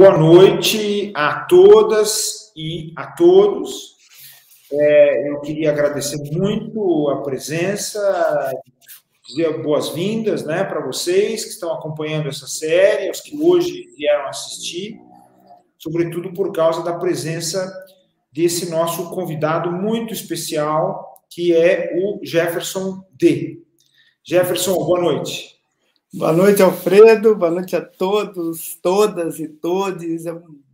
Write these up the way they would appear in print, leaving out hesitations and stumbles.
boa noite a todas e a todos. Eu queria agradecer muito a presença, dizer boas-vindas, né, para vocês que estão acompanhando essa série, os que hoje vieram assistir, sobretudo por causa da presença desse nosso convidado muito especial, que é o Jefferson D. Jefferson, boa noite. Boa noite, Alfredo. Boa noite a todos, todas e todes. É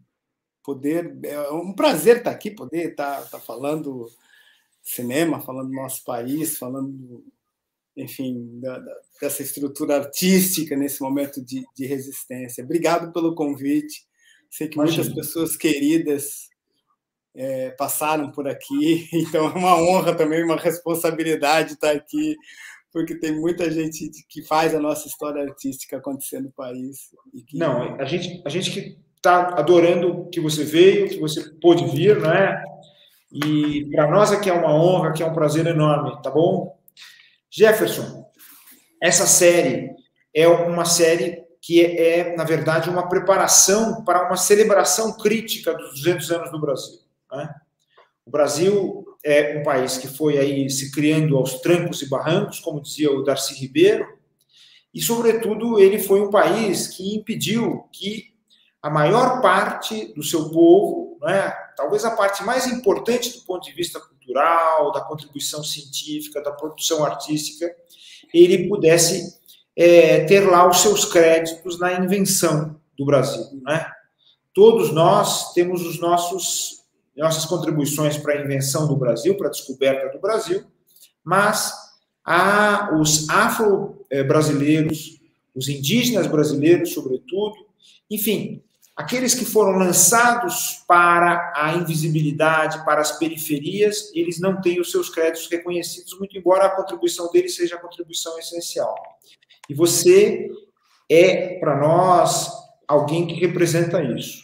um prazer estar aqui, poder estar falando cinema, falando do nosso país, falando, enfim, dessa estrutura artística nesse momento de resistência. Obrigado pelo convite. Sei que muitas pessoas queridas passaram por aqui, então é uma honra também, uma responsabilidade estar aqui, porque tem muita gente que faz a nossa história artística acontecer no país. Não, a gente que está adorando que você veio, que você pôde vir, né? E para nós aqui é uma honra, que é um prazer enorme, tá bom? Jefferson, essa série é uma série que na verdade, uma preparação para uma celebração crítica dos 200 anos do Brasil, né? O Brasil é um país que foi aí se criando aos trancos e barrancos, como dizia o Darcy Ribeiro, e, sobretudo, ele foi um país que impediu que a maior parte do seu povo, né, talvez a parte mais importante do ponto de vista cultural, da contribuição científica, da produção artística, ele pudesse ter lá os seus créditos na invenção do Brasil, né? Todos nós temos nossas contribuições para a invenção do Brasil, para a descoberta do Brasil, mas os afro-brasileiros, os indígenas brasileiros, sobretudo, enfim, aqueles que foram lançados para a invisibilidade, para as periferias, eles não têm os seus créditos reconhecidos, muito embora a contribuição deles seja a contribuição essencial. E você é, para nós, alguém que representa isso.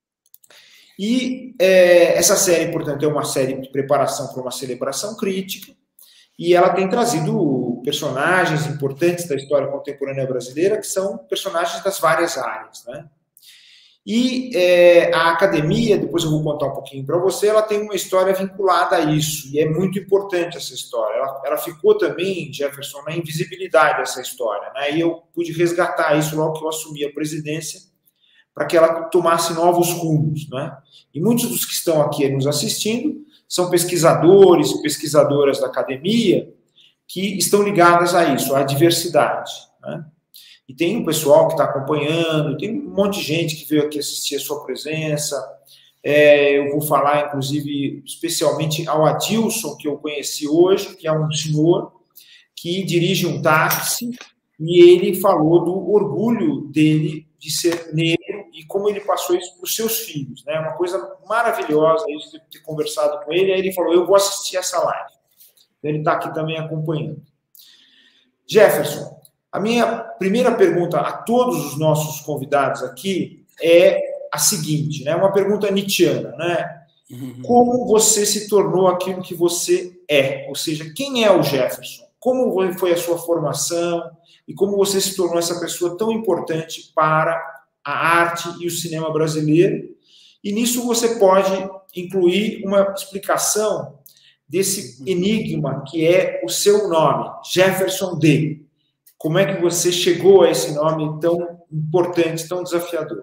E essa série, portanto, é uma série de preparação para uma celebração crítica, e ela tem trazido personagens importantes da história contemporânea brasileira, que são personagens das várias áreas, né? E a academia, depois eu vou contar um pouquinho para você, ela tem uma história vinculada a isso, e é muito importante essa história. Ela ficou também, Jefferson, na invisibilidade dessa história, né? E eu pude resgatar isso logo que eu assumi a presidência, para que ela tomasse novos rumos, né? E muitos dos que estão aqui nos assistindo são pesquisadores e pesquisadoras da academia que estão ligadas a isso, à diversidade, né? E tem um pessoal que está acompanhando, tem um monte de gente que veio aqui assistir a sua presença. Eu vou falar, inclusive, especialmente ao Adilson, que eu conheci hoje, que é um senhor que dirige um táxi, e ele falou do orgulho dele de ser negro e como ele passou isso para os seus filhos, né? Uma coisa maravilhosa isso de ter conversado com ele. Aí ele falou, eu vou assistir essa live. Ele está aqui também acompanhando. Jefferson, a minha primeira pergunta a todos os nossos convidados aqui é a seguinte, né? Uma pergunta nietzschiana, né? Como você se tornou aquilo que você é? Ou seja, quem é o Jefferson? Como foi a sua formação e como você se tornou essa pessoa tão importante para a arte e o cinema brasileiro? E nisso você pode incluir uma explicação desse enigma que é o seu nome, Jefferson D. Como é que você chegou a esse nome tão importante, tão desafiador?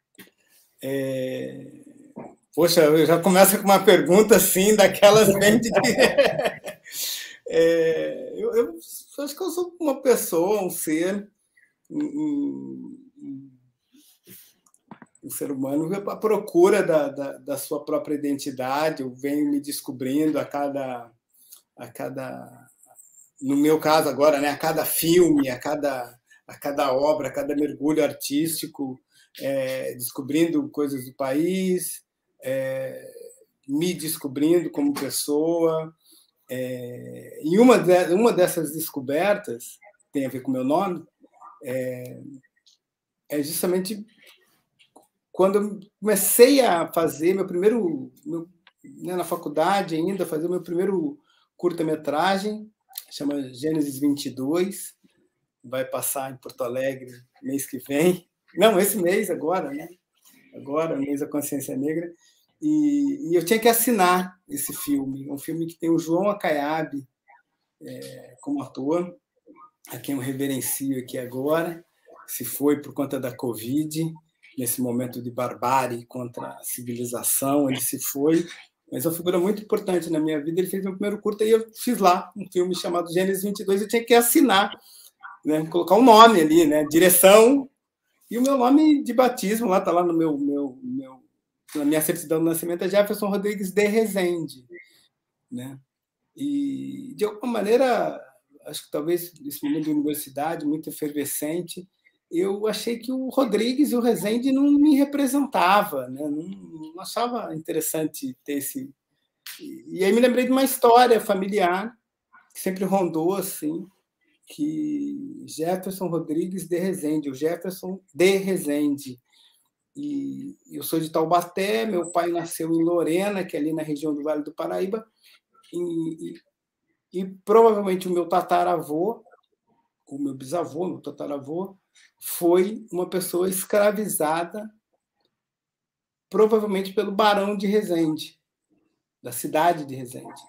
Poxa, eu já começo com uma pergunta assim, daquelas bem de... eu acho que eu sou uma pessoa, um ser, um ser humano à procura da sua própria identidade. Eu venho me descobrindo a cada no meu caso agora, né, a cada filme, a cada obra, a cada mergulho artístico, descobrindo coisas do país, me descobrindo como pessoa. E uma dessas descobertas tem a ver com o meu nome, é justamente quando eu comecei a fazer na faculdade ainda, fazer o meu primeiro curta-metragem, chama Gênesis 22, vai passar em Porto Alegre mês que vem. Não, esse mês agora, né? agora, o mês da consciência negra, e eu tinha que assinar esse filme, um filme que tem o João Acaiabe como ator, a quem eu reverencio aqui agora, se foi por conta da Covid, nesse momento de barbárie contra a civilização, ele se foi, mas é uma figura muito importante na minha vida. Ele fez meu primeiro curta e eu fiz lá um filme chamado Gênesis 22, eu tinha que assinar, né, colocar um nome ali, né, direção, e o meu nome de batismo lá está lá no na minha certidão de nascimento, é Jefferson Rodrigues de Rezende, né? E de alguma maneira, acho que talvez nesse momento de universidade muito efervescente, eu achei que o Rodrigues e o Rezende não me representava, né? Não achava interessante ter esse. E aí me lembrei de uma história familiar que sempre rondou assim, que Jefferson Rodrigues de Rezende, o Jefferson de Rezende. E eu sou de Taubaté, meu pai nasceu em Lorena, que é ali na região do Vale do Paraíba, e provavelmente o meu tataravô, o meu bisavô, meu tataravô, foi uma pessoa escravizada, provavelmente pelo Barão de Rezende, da cidade de Rezende.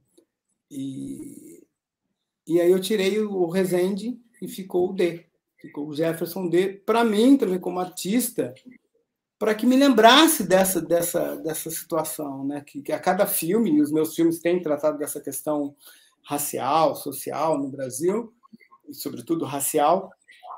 E aí eu tirei o Rezende e ficou o D, ficou o Jefferson D. Para mim, também como artista, para que me lembrasse dessa situação, né? Que a cada filme, e os meus filmes têm tratado dessa questão racial, social no Brasil, e sobretudo racial,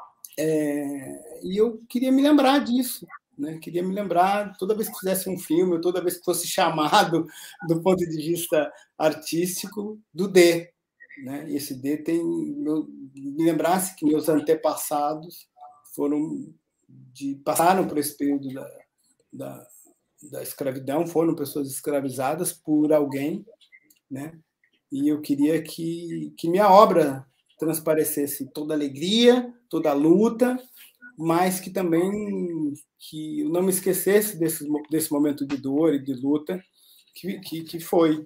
e eu queria me lembrar disso, né? Queria me lembrar toda vez que fizesse um filme, toda vez que fosse chamado do ponto de vista artístico do D, né? E esse D tem me lembrasse que meus antepassados passaram por esse período da escravidão, foram pessoas escravizadas por alguém, né? E eu queria que minha obra transparecesse toda a alegria, toda a luta, mas que também que eu não me esquecesse desse momento de dor e de luta que foi.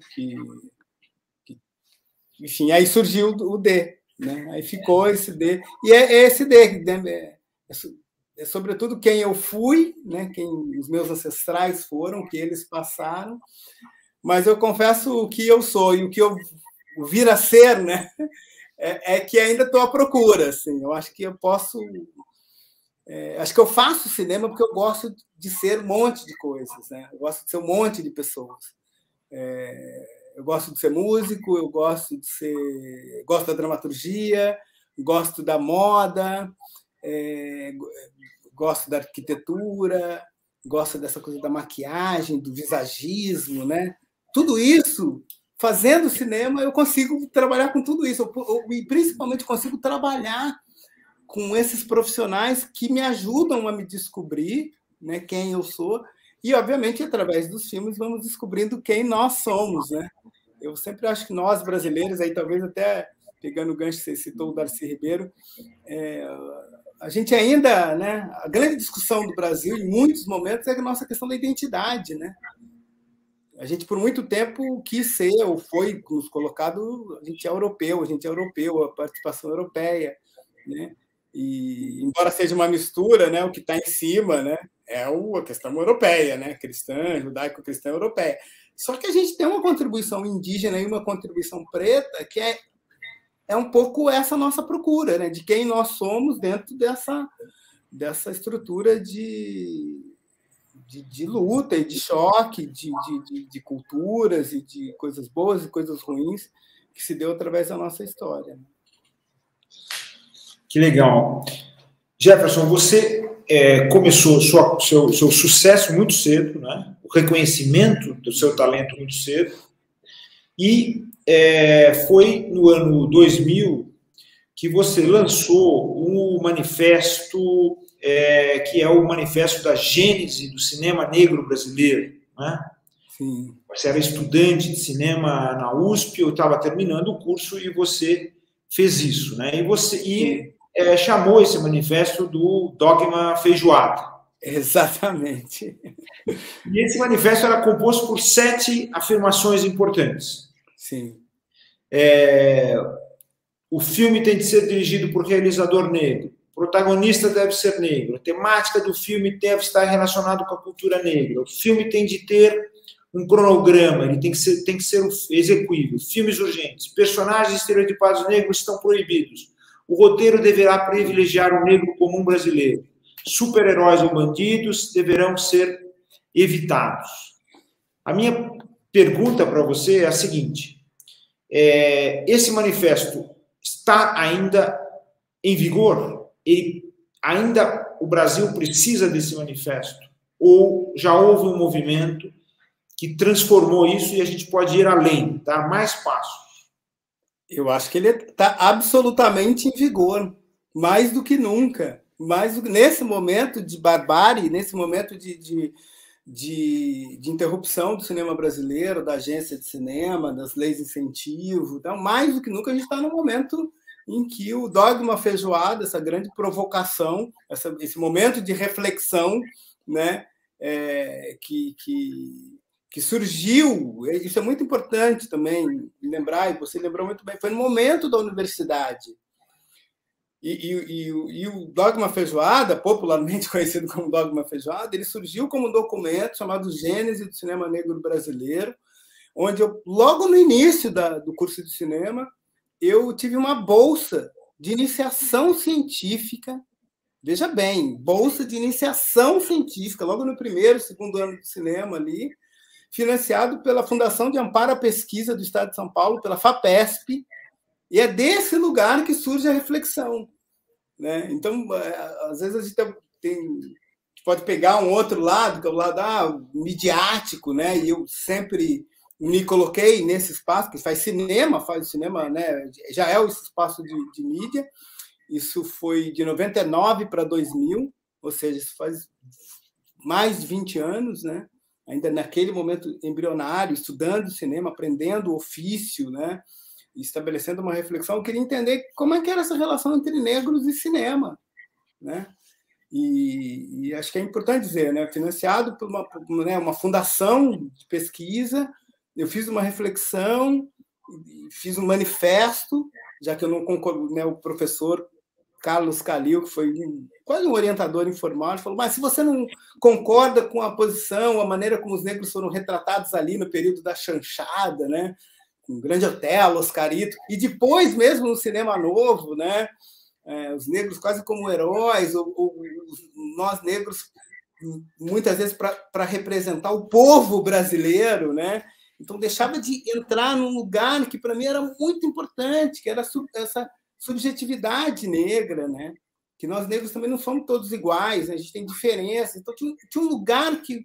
Enfim, aí surgiu o D, né? Aí ficou esse D. E é esse D, é sobretudo quem eu fui, né? Quem os meus ancestrais foram, o que eles passaram, mas eu confesso o que eu sou e o que eu vir a ser, né? É que ainda estou à procura, assim. Eu acho que eu posso, acho que eu faço cinema porque eu gosto de ser um monte de coisas, né? Eu gosto de ser um monte de pessoas. Eu gosto de ser músico, eu gosto da dramaturgia, gosto da moda, gosto da arquitetura, gosto dessa coisa da maquiagem, do visagismo, né? Tudo isso, fazendo cinema, eu consigo trabalhar com tudo isso. E principalmente consigo trabalhar com esses profissionais que me ajudam a me descobrir, né, quem eu sou. E, obviamente, através dos filmes, vamos descobrindo quem nós somos, né? Eu sempre acho que nós, brasileiros, aí talvez até pegando o gancho que você citou, o Darcy Ribeiro, a gente ainda, né, a grande discussão do Brasil, em muitos momentos, é a nossa questão da identidade, né? A gente, por muito tempo, quis ser, ou foi nos colocado, a gente é europeu, a participação europeia, né? E, embora seja uma mistura, né, o que está em cima, né, é a questão europeia, né, cristã, judaico-cristã europeia. Só que a gente tem uma contribuição indígena e uma contribuição preta que é um pouco essa nossa procura, né, de quem nós somos dentro dessa estrutura de luta e de choque, de culturas e de coisas boas e coisas ruins que se deu através da nossa história. Que legal. Jefferson, você começou seu sucesso muito cedo, né? O reconhecimento do seu talento muito cedo, e foi no ano 2000 que você lançou o manifesto, que é o Manifesto da Gênese do Cinema Negro Brasileiro, né? Sim. Você era estudante de cinema na USP, eu estava terminando o curso e você fez isso, né? E chamou esse manifesto do Dogma Feijoada. Exatamente. E esse manifesto era composto por 7 afirmações importantes. Sim. O filme tem de ser dirigido por realizador negro, protagonista deve ser negro, a temática do filme deve estar relacionada com a cultura negra, o filme tem de ter um cronograma, ele tem que ser execuível, filmes urgentes, personagens estereotipados negros estão proibidos, o roteiro deverá privilegiar o negro comum brasileiro, super-heróis ou bandidos deverão ser evitados. A minha pergunta para você é a seguinte, esse manifesto está ainda em vigor? O Brasil precisa desse manifesto? Ou já houve um movimento que transformou isso e a gente pode ir além, dar mais passos? Eu acho que ele está absolutamente em vigor, mais do que nunca. Nesse momento de barbárie, nesse momento de interrupção do cinema brasileiro, da agência de cinema, das leis de incentivo. Então, mais do que nunca, a gente está no momento em que o dogma feijoada, essa grande provocação, esse momento de reflexão, né, que surgiu, isso é muito importante também lembrar, e você lembrou muito bem, foi no momento da universidade. E o dogma feijoada, popularmente conhecido como dogma feijoada, ele surgiu como um documento chamado Gênese do Cinema Negro Brasileiro, onde logo no início do curso de cinema, eu tive uma bolsa de iniciação científica, veja bem, bolsa de iniciação científica, logo no primeiro, segundo ano de cinema ali, financiado pela Fundação de Amparo à Pesquisa do Estado de São Paulo, pela FAPESP, e é desse lugar que surge a reflexão, né? Então, às vezes a gente pode pegar um outro lado, que é o lado midiático, né? E eu sempre me coloquei nesse espaço, que faz cinema, né? Já é esse espaço de mídia. Isso foi de 99 para 2000, ou seja, isso faz mais de 20 anos, né? Ainda naquele momento embrionário, estudando cinema, aprendendo o ofício, né? Estabelecendo uma reflexão, eu queria entender como é que era essa relação entre negros e cinema, né? E acho que é importante dizer, né? Financiado por uma fundação de pesquisa, eu fiz uma reflexão, fiz um manifesto, já que eu não concordo, né? O professor Carlos Calil, que foi quase um orientador informal, falou: mas se você não concorda com a posição, a maneira como os negros foram retratados ali no período da chanchada, né? Com o Grande Otelo, Oscarito, e depois mesmo no cinema novo, né? Os negros quase como heróis, ou nós negros muitas vezes para representar o povo brasileiro, né? Então deixava de entrar num lugar que para mim era muito importante, que era essa subjetividade negra, né? Que nós negros também não somos todos iguais, né? A gente tem diferenças. Então tinha um lugar que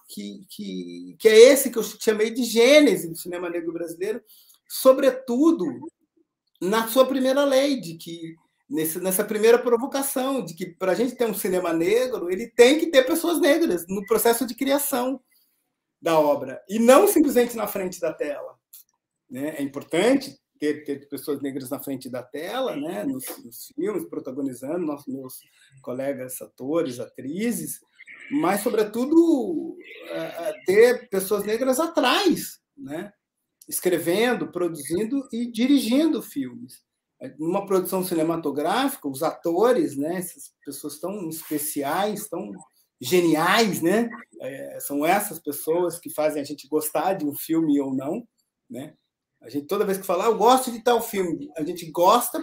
é esse que eu chamei de gênese do cinema negro brasileiro, sobretudo na sua primeira lei, de que nessa primeira provocação, de que para a gente ter um cinema negro, ele tem que ter pessoas negras no processo de criação da obra, e não simplesmente na frente da tela, né? É importante ter pessoas negras na frente da tela, né? Nos filmes, protagonizando, meus colegas atores, atrizes, mas, sobretudo, ter pessoas negras atrás, né? Escrevendo, produzindo e dirigindo filmes. Numa produção cinematográfica, os atores, né? Essas pessoas tão especiais, tão geniais, né? São essas pessoas que fazem a gente gostar de um filme ou não, né? A gente, toda vez que fala, eu gosto de tal filme, a gente gosta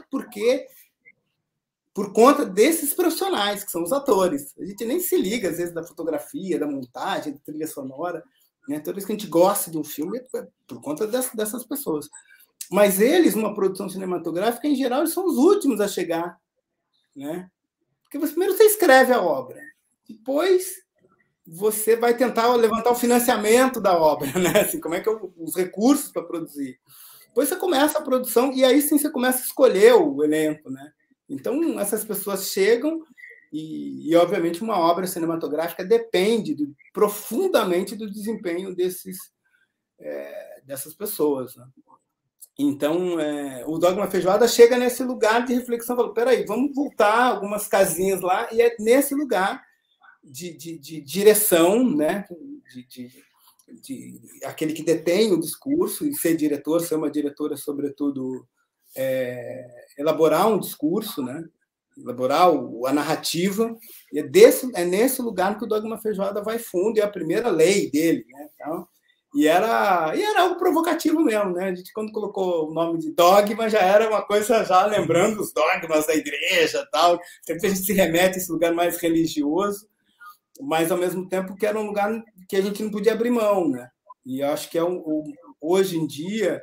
por conta desses profissionais, que são os atores. A gente nem se liga, às vezes, da fotografia, da montagem, da trilha sonora, né? Toda vez que a gente gosta de um filme, é por conta dessas pessoas. Mas eles, numa produção cinematográfica, em geral, eles são os últimos a chegar, né? Porque primeiro você escreve a obra, depois você vai tentar levantar o financiamento da obra, né? Assim, como é que os recursos para produzir. Depois você começa a produção e aí sim você começa a escolher o elenco, né? Então, essas pessoas chegam e obviamente, uma obra cinematográfica depende profundamente do desempenho dessas pessoas, né? Então, o Dogma Feijoada chega nesse lugar de reflexão, fala, peraí, vamos voltar algumas casinhas lá, e é nesse lugar de direção, né? de aquele que detém o discurso, e ser diretor, ser uma diretora, sobretudo, elaborar um discurso, né? elaborar a narrativa, e é nesse lugar que o Dogma Feijoada vai fundo, e é a primeira lei dele, né? Então, e era algo provocativo mesmo, né? A gente, quando colocou o nome de dogma, já era uma coisa, já lembrando os dogmas da igreja, tal. Sempre a gente se remete a esse lugar mais religioso, mas ao mesmo tempo que era um lugar que a gente não podia abrir mão, né? E eu acho que hoje em dia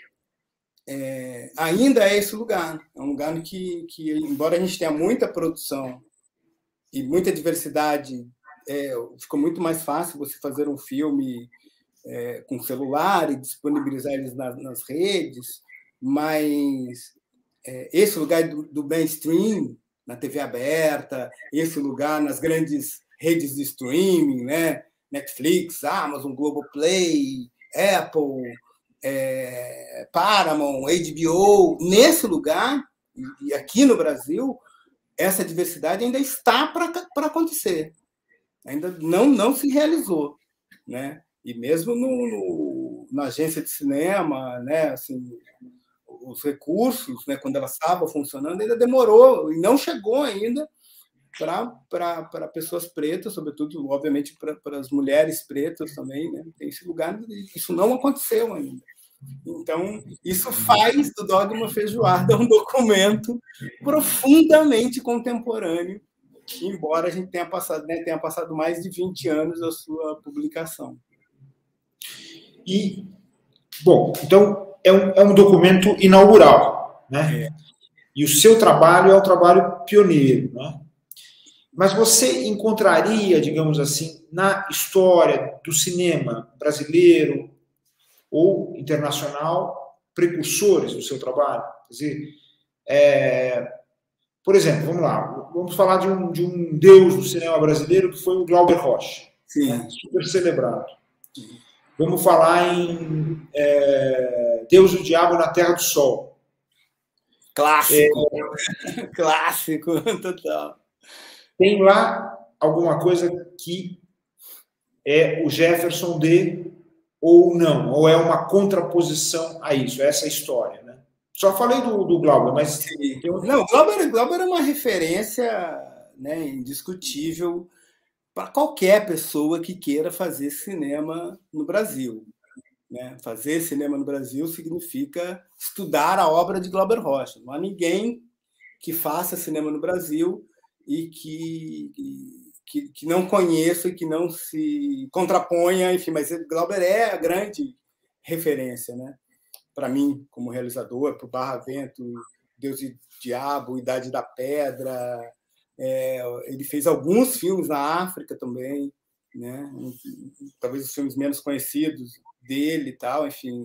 ainda é esse lugar. É um lugar que, embora a gente tenha muita produção e muita diversidade, ficou muito mais fácil você fazer um filme com celular e disponibilizar eles nas redes, mas esse lugar do mainstream, na TV aberta, esse lugar nas grandes redes de streaming, né? Netflix, Amazon, Globoplay, Apple, Paramount, HBO, nesse lugar, e aqui no Brasil, essa diversidade ainda está para acontecer. Ainda não se realizou, né? E mesmo na agência de cinema, né, assim, os recursos, né, quando ela estava funcionando, ainda demorou e não chegou ainda para pessoas pretas, sobretudo, obviamente, para as mulheres pretas também, né? Tem esse lugar, isso não aconteceu ainda. Então, isso faz do Dogma Feijoada um documento profundamente contemporâneo, embora a gente tenha passado mais de 20 anos da sua publicação. E, bom, então é um documento inaugural, né? E o seu trabalho é um trabalho pioneiro, né? Mas você encontraria, digamos assim, na história do cinema brasileiro ou internacional, precursores do seu trabalho? Quer dizer, por exemplo, vamos lá, vamos falar de um deus do cinema brasileiro que foi o Glauber Rocha, né? Super celebrado. Vamos falar em Deus e o Diabo na Terra do Sol. Clássico. Clássico, total. Tem lá alguma coisa que é o Jefferson de ou não, ou é uma contraposição a isso, a essa história, né? Só falei do Glauber, mas... Não, Glauber é uma referência, né, indiscutível para qualquer pessoa que queira fazer cinema no Brasil. Né? Fazer cinema no Brasil significa estudar a obra de Glauber Rocha. Não há ninguém que faça cinema no Brasil e que não conheça e que não se contraponha, enfim, mas Glauber é a grande referência, né? Para mim, como realizador, para o Barra Vento, Deus e Diabo, Idade da Pedra. Ele fez alguns filmes na África também, né? Talvez os filmes menos conhecidos dele e tal, enfim.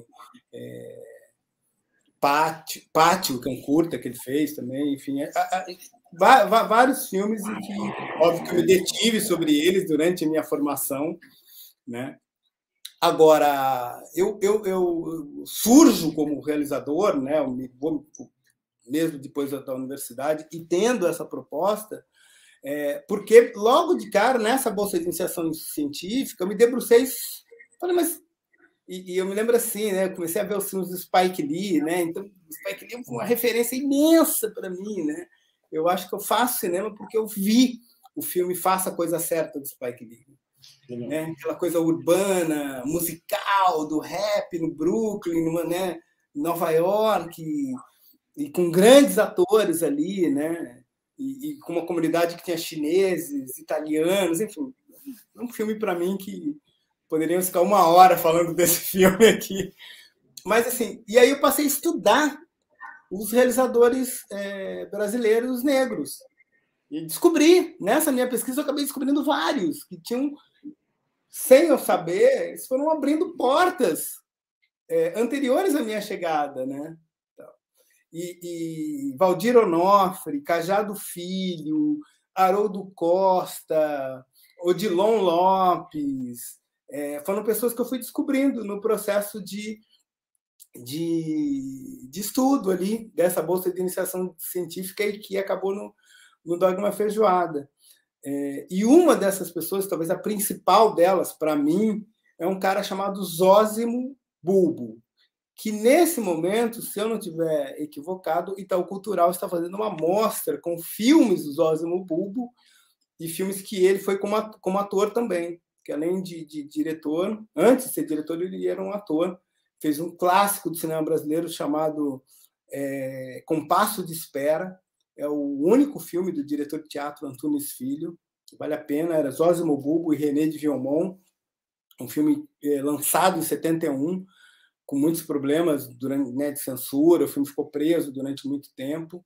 Pátio, que é um curta que ele fez também, enfim. Vários filmes em que, óbvio, que eu me detive sobre eles durante a minha formação, né? Agora, eu surjo como realizador, né? Mesmo depois da universidade, e tendo essa proposta, porque logo de cara, nessa bolsa de iniciação científica, eu me debrucei, falei, mas... E eu me lembro assim, né? Eu comecei a ver os filmes do Spike Lee, né? Então, o Spike Lee foi uma referência imensa para mim, né? Eu acho que eu faço cinema porque eu vi o filme Faça a Coisa Certa do Spike Lee. Né? Aquela coisa urbana, musical, do rap no Brooklyn, né? Em Nova York, e com grandes atores ali, né? E com uma comunidade que tinha chineses, italianos, enfim. Um filme para mim que poderíamos ficar 1 hora falando desse filme aqui. Mas, assim, e aí eu passei a estudar os realizadores brasileiros negros. E descobri, nessa minha pesquisa, eu acabei descobrindo vários que tinham, sem eu saber, eles foram abrindo portas anteriores à minha chegada, né? E Valdir Onofre, Cajado Filho, Haroldo Costa, Odilon Lopes, foram pessoas que eu fui descobrindo no processo de estudo ali, dessa bolsa de iniciação científica e que acabou no Dogma Feijoada. E uma dessas pessoas, talvez a principal delas, para mim, é um cara chamado Zósimo Bulbo. que, nesse momento, se eu não estiver equivocado, o Itaú Cultural está fazendo uma mostra com filmes do Zósimo Bulbo e filmes que ele foi como ator também, que além de diretor, antes de ser diretor, ele era um ator, fez um clássico do cinema brasileiro chamado Compasso de Espera, é o único filme do diretor de teatro Antunes Filho, vale a pena, era Zósimo Bulbo e René de Vilmont, um filme lançado em 71, com muitos problemas de censura, o filme ficou preso durante muito tempo.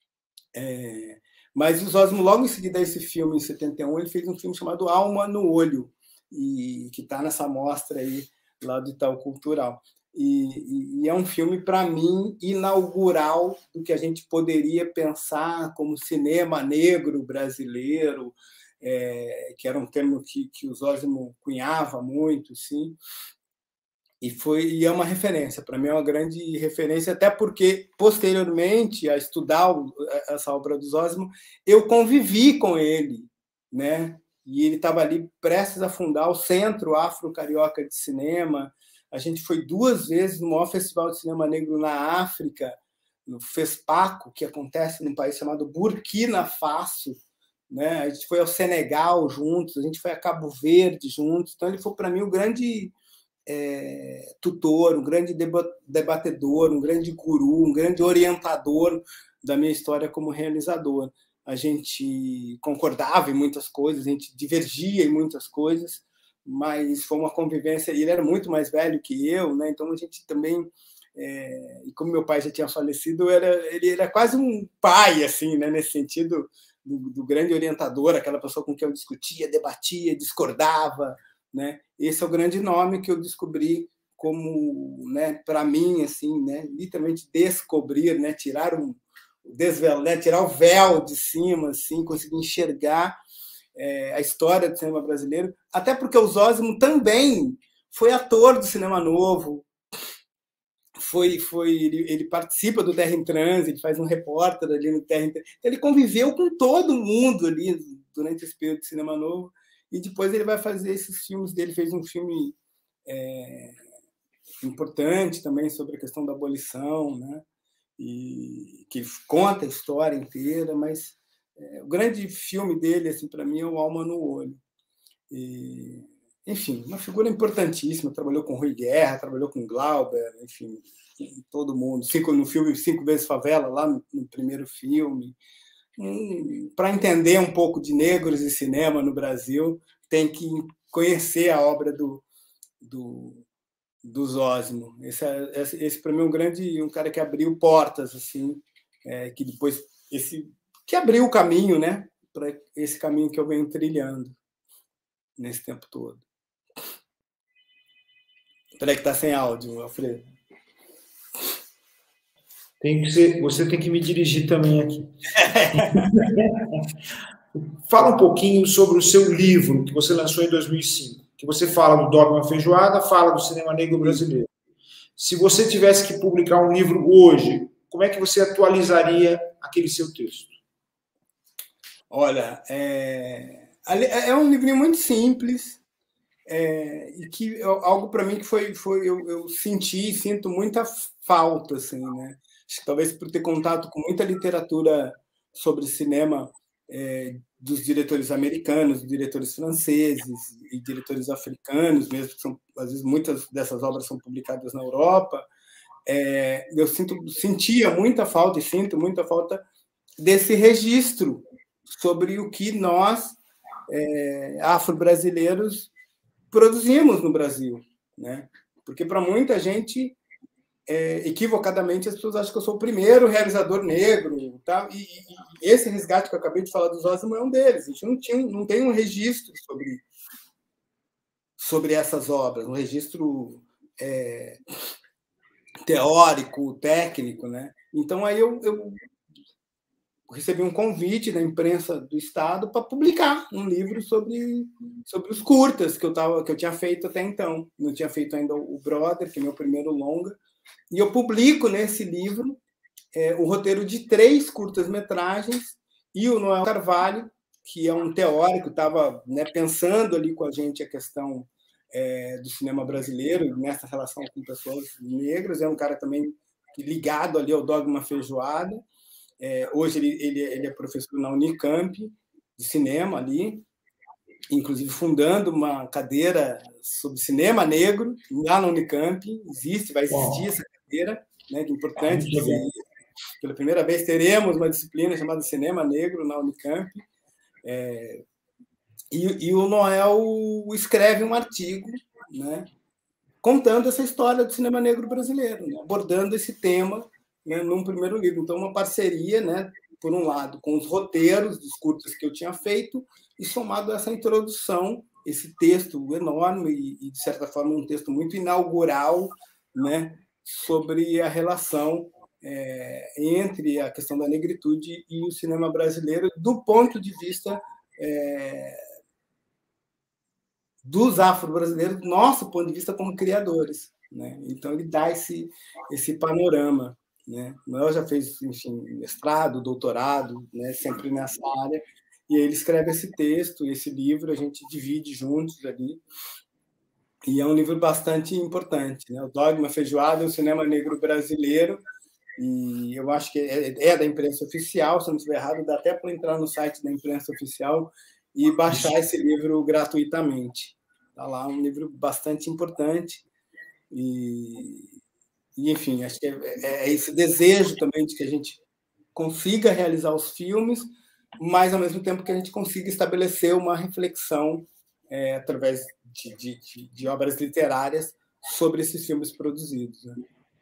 Mas o Zósimo, logo em seguida a esse filme, em 71, ele fez um filme chamado Alma no Olho, e que está nessa mostra aí, lá do Itaú Cultural. E é um filme, para mim, inaugural do que a gente poderia pensar como cinema negro brasileiro, que era um termo que o Zósimo cunhava muito, sim. E é uma referência, para mim é uma grande referência, até porque, posteriormente a estudar essa obra do Zósimo, eu convivi com ele, né? E ele estava ali prestes a fundar o Centro Afro-Carioca de Cinema. A gente foi 2 vezes no maior festival de cinema negro na África, no FESPACO, que acontece num país chamado Burkina Faso, né? A gente foi ao Senegal juntos, a gente foi a Cabo Verde juntos. Então, ele foi, para mim, o grande tutor, um grande debatedor, um grande guru, um grande orientador da minha história como realizador. A gente concordava em muitas coisas, a gente divergia em muitas coisas, mas foi uma convivência. Ele era muito mais velho que eu, né? Então a gente também, e como meu pai já tinha falecido, ele era quase um pai, assim, né? Nesse sentido do grande orientador, aquela pessoa com quem eu discutia, debatia, discordava, né? Esse é o grande nome que eu descobri como, né, para mim, assim, né, literalmente descobrir, né, tirar o véu de cima, assim, conseguir enxergar a história do cinema brasileiro, até porque o Zósimo também foi ator do Cinema Novo, ele participa do Terra em Transe, ele faz um repórter ali no Terra em Transe, então ele conviveu com todo mundo ali durante esse período de Cinema Novo. E depois ele vai fazer esses filmes dele. Fez um filme importante também sobre a questão da abolição, né? E que conta a história inteira, mas o grande filme dele, assim, para mim, é o Alma no Olho. E, enfim, uma figura importantíssima. Trabalhou com Rui Guerra, trabalhou com Glauber, enfim, todo mundo. No filme 5 Vezes Favela, lá no primeiro filme. Para entender um pouco de negros e cinema no Brasil, tem que conhecer a obra do Zósimo. Esse para mim é um cara que abriu portas, assim, que depois que abriu o caminho, né, para esse caminho que eu venho trilhando nesse tempo todo. Peraí que está sem áudio, Alfredo. Você tem que me dirigir também aqui. Fala um pouquinho sobre o seu livro que você lançou em 2005, que você fala do Dogma Feijoada, fala do cinema negro brasileiro. Se você tivesse que publicar um livro hoje, como é que você atualizaria aquele seu texto? Olha, é um livrinho muito simples, e que algo para mim que eu sinto muita falta, assim, né? Talvez por ter contato com muita literatura sobre cinema dos diretores americanos, dos diretores franceses e diretores africanos, mesmo que às vezes muitas dessas obras são publicadas na Europa. Eu sentia muita falta e sinto muita falta desse registro sobre o que nós, afro-brasileiros, produzimos no Brasil, né? Porque para muita gente, equivocadamente, as pessoas acham que eu sou o primeiro realizador negro, tá? E esse resgate que eu acabei de falar do Zósimo é um deles. A gente não tem um registro sobre essas obras, um registro teórico, técnico, né? Então aí eu recebi um convite da imprensa do estado para publicar um livro sobre os curtas que eu tinha feito até então. Não tinha feito ainda o Brother, que é meu primeiro longa, e eu publico nesse livro o roteiro de 3 curtas-metragens, e o Noel Carvalho, que é um teórico, estava, né, pensando ali com a gente a questão do cinema brasileiro, nessa relação com pessoas negras. É um cara também ligado ali ao Dogma Feijoada. Hoje ele é professor na Unicamp de cinema ali, inclusive fundando uma cadeira sobre cinema negro lá na Unicamp. Vai existir essa cadeira, né, que é importante dizer isso. Pela primeira vez teremos uma disciplina chamada Cinema Negro na Unicamp. E o Noel escreve um artigo, né, contando essa história do cinema negro brasileiro, né, abordando esse tema, né, num primeiro livro. Então, uma parceria, né, por um lado, com os roteiros dos curtas que eu tinha feito, e somado a essa introdução, esse texto enorme e, de certa forma, um texto muito inaugural, né, sobre a relação entre a questão da negritude e o cinema brasileiro, do ponto de vista dos afro-brasileiros, do nosso ponto de vista como criadores, né? Então, ele dá esse panorama, né? Eu já fez, enfim, mestrado, doutorado, né, sempre nessa área, e aí ele escreve esse texto, esse livro, a gente divide juntos ali, e é um livro bastante importante, né? O Dogma Feijoada, o cinema negro brasileiro, e eu acho que é da imprensa oficial, se não estiver errado, dá até para entrar no site da imprensa oficial e baixar esse livro gratuitamente. Está lá, um livro bastante importante. E enfim, acho que é esse desejo também de que a gente consiga realizar os filmes, mas, ao mesmo tempo, que a gente consiga estabelecer uma reflexão através de obras literárias sobre esses filmes produzidos, né?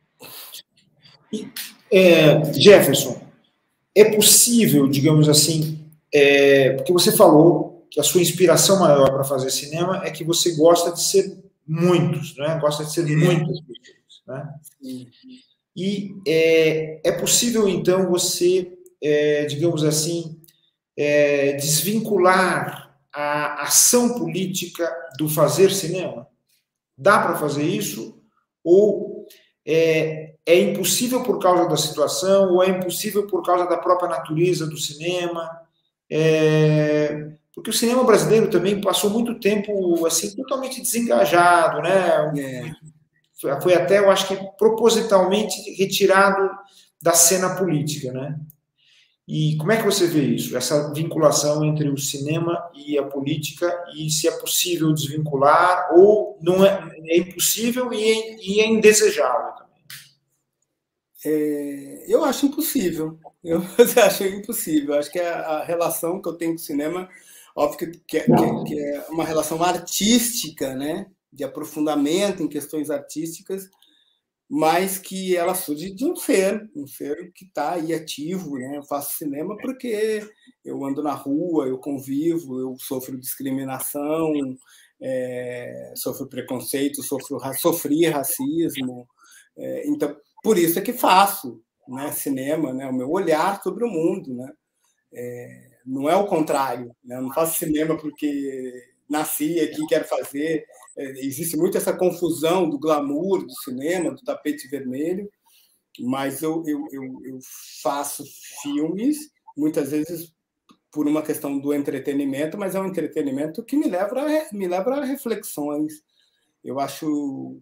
Jefferson, é possível, digamos assim, porque você falou que a sua inspiração maior para fazer cinema é que você gosta de ser muitos, né? Gosta de ser muitas pessoas, né? E é possível, então, você, digamos assim, desvincular a ação política do fazer cinema? Dá para fazer isso? Ou é impossível por causa da situação, ou é impossível por causa da própria natureza do cinema? Porque o cinema brasileiro também passou muito tempo assim totalmente desengajado, né? Foi até, eu acho que propositalmente retirado da cena política, né? E como é que você vê isso, essa vinculação entre o cinema e a política, e se é possível desvincular, ou não é impossível e é indesejável também? Eu acho impossível. Eu acho impossível. Acho que a relação que eu tenho com o cinema, óbvio que é uma relação artística, né, de aprofundamento em questões artísticas, mas que ela surge de um ser que está aí ativo, né? Eu faço cinema porque eu ando na rua, eu convivo, eu sofro discriminação, sofro preconceito, sofri racismo, então por isso é que faço, né, cinema, né? O meu olhar sobre o mundo, né? Não é o contrário, né? Eu não faço cinema porque nasci aqui, quero fazer. Existe muito essa confusão do glamour do cinema, do tapete vermelho, mas eu faço filmes, muitas vezes por uma questão do entretenimento, mas é um entretenimento que me leva a reflexões. Eu acho...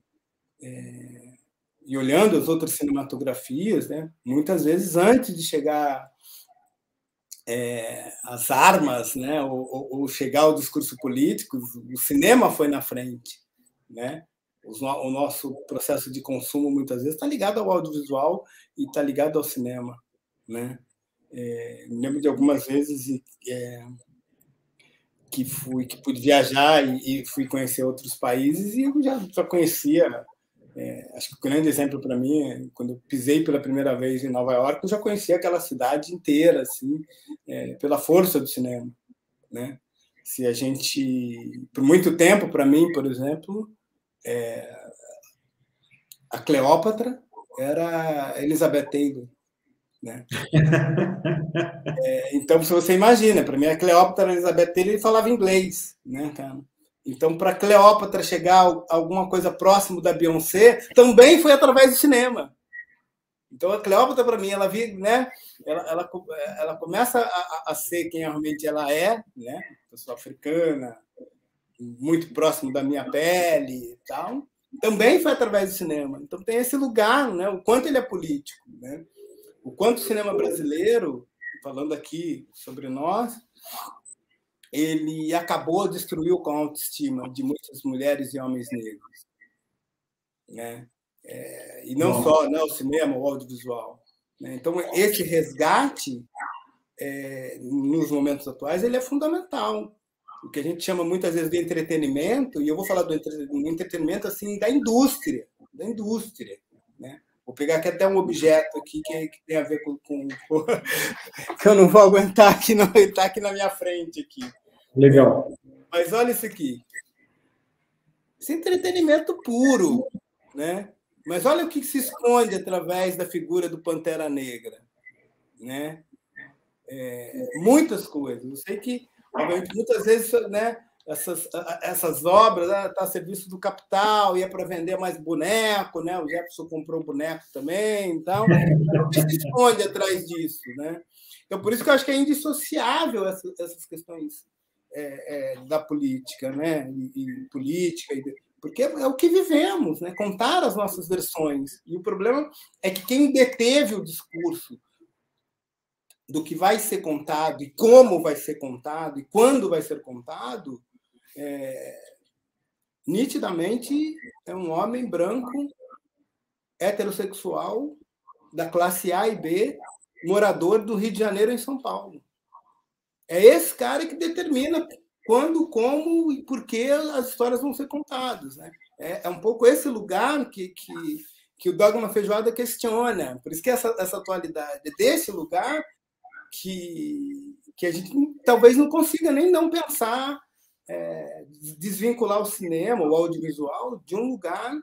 E olhando as outras cinematografias, né, muitas vezes antes de chegar as armas, né, ou chegar ao discurso político, o cinema foi na frente, né? O nosso processo de consumo muitas vezes está ligado ao audiovisual e está ligado ao cinema, né? Me lembro de algumas vezes que pude viajar e fui conhecer outros países, e eu já conhecia. Acho que o grande exemplo para mim, quando eu pisei pela primeira vez em Nova York, eu já conhecia aquela cidade inteira, assim, pela força do cinema, né? Se a gente, por muito tempo, para mim, por exemplo, a Cleópatra era Elizabeth Taylor, né? Então, se você imagina, para mim a Cleópatra era Elizabeth Taylor e falava inglês, né, cara? Então, para Cleópatra chegar a alguma coisa próximo da Beyoncé, também foi através do cinema. Então, a Cleópatra, para mim, ela via, né? Ela começa a ser quem realmente ela é, né? Pessoa africana, muito próximo da minha pele e tal, também foi através do cinema. Então tem esse lugar, né? O quanto ele é político, né? O quanto o cinema brasileiro, falando aqui sobre nós, ele acabou, destruiu com a autoestima de muitas mulheres e homens negros, né? E não só, né, o cinema, o audiovisual, né? Então esse resgate nos momentos atuais ele é fundamental. O que a gente chama muitas vezes de entretenimento, e eu vou falar do entretenimento assim da indústria, né? Vou pegar aqui até um objeto aqui que tem a ver com que eu não vou aguentar aqui, não está aqui na minha frente aqui. Legal. Mas olha isso aqui. Esse entretenimento puro, né? Mas olha o que se esconde através da figura do Pantera Negra, né? Muitas coisas. Eu sei que, obviamente, muitas vezes, né, essas obras tá a serviço do capital, ia para vender mais boneco, né? O Jefferson comprou boneco também, então o que se esconde atrás disso, né? Então, por isso que eu acho que é indissociável essas questões da política, né? E política, porque é o que vivemos, né? Contar as nossas versões. E o problema é que quem deteve o discurso do que vai ser contado e como vai ser contado e quando vai ser contado, nitidamente é um homem branco, heterossexual, da classe A e B, morador do Rio de Janeiro em São Paulo. É esse cara que determina quando, como e por que as histórias vão ser contadas, né? É um pouco esse lugar que o Dogma Feijoada questiona. Por isso que essa atualidade desse lugar que a gente talvez não consiga nem não pensar, desvincular o cinema, o audiovisual, de um lugar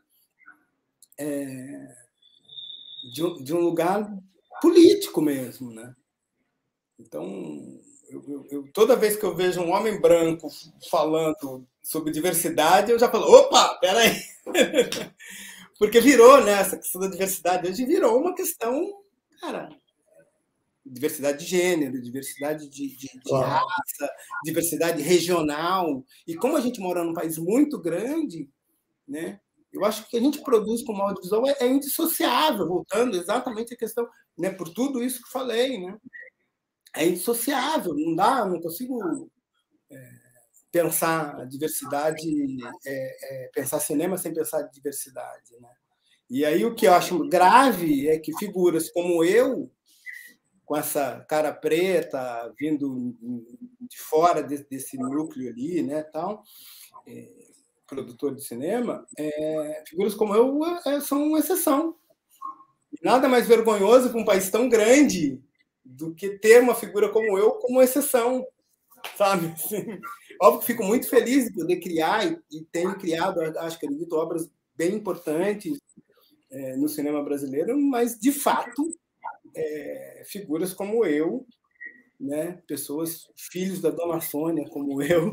de um lugar político mesmo, né? Então, toda vez que eu vejo um homem branco falando sobre diversidade, eu já falo, opa, peraí! Porque virou, né, essa questão da diversidade hoje virou uma questão, cara, diversidade de gênero, diversidade de raça, diversidade regional. E como a gente mora num país muito grande, né, eu acho que o que a gente produz como audiovisual é indissociável, voltando exatamente à questão, né, por tudo isso que falei, né? É indissociável, não consigo pensar a diversidade, pensar cinema sem pensar diversidade, né? E aí o que eu acho grave é que figuras como eu, com essa cara preta, vindo de fora desse núcleo ali, né, tal, produtor de cinema, figuras como eu são uma exceção. Nada mais vergonhoso para um país tão grande do que ter uma figura como eu como exceção, sabe? Assim, óbvio que fico muito feliz de poder criar e tenho criado, acho que acredito, obras bem importantes no cinema brasileiro, mas, de fato, figuras como eu, né? Pessoas, filhos da Dona Sônia como eu,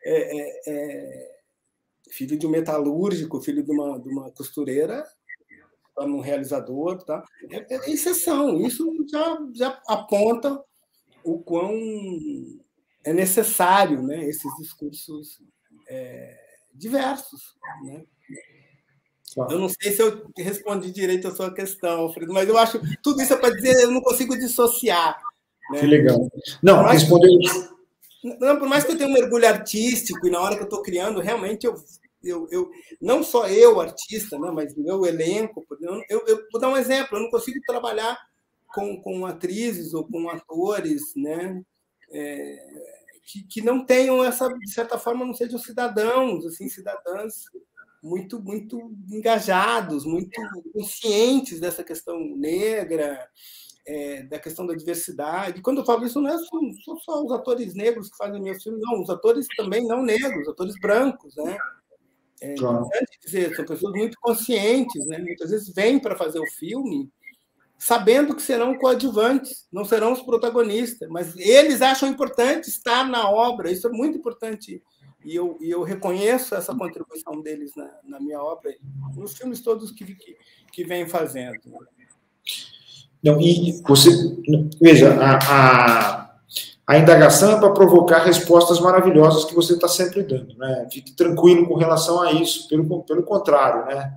filho de um metalúrgico, filho de uma costureira, um realizador, tá? É exceção. Isso já aponta o quão é necessário, né, esses discursos diversos, né? Eu não sei se eu respondi direito a sua questão, Alfredo, mas eu acho tudo isso é para dizer eu não consigo dissociar. Né? Que legal. Não, respondeu. Não, por mais que eu tenha um mergulho artístico e na hora que eu estou criando, realmente eu não só eu, artista, né, mas meu elenco, eu vou dar um exemplo, eu não consigo trabalhar com atrizes ou com atores, né, que não tenham essa, de certa forma, não sejam cidadãos, assim, cidadãs muito, muito engajados, muito conscientes dessa questão negra, da questão da diversidade. E quando eu falo isso, não são só os atores negros que fazem meus filmes, não, os atores também não negros, atores brancos, né? Importante dizer, são pessoas muito conscientes, né? Muitas vezes vêm para fazer o filme sabendo que serão coadjuvantes, não serão os protagonistas, mas eles acham importante estar na obra, isso é muito importante, e eu reconheço essa contribuição deles na minha obra, nos filmes todos que vêm fazendo. Não, e você veja, a A indagação é para provocar respostas maravilhosas que você está sempre dando, né? Fique tranquilo com relação a isso, pelo contrário, né?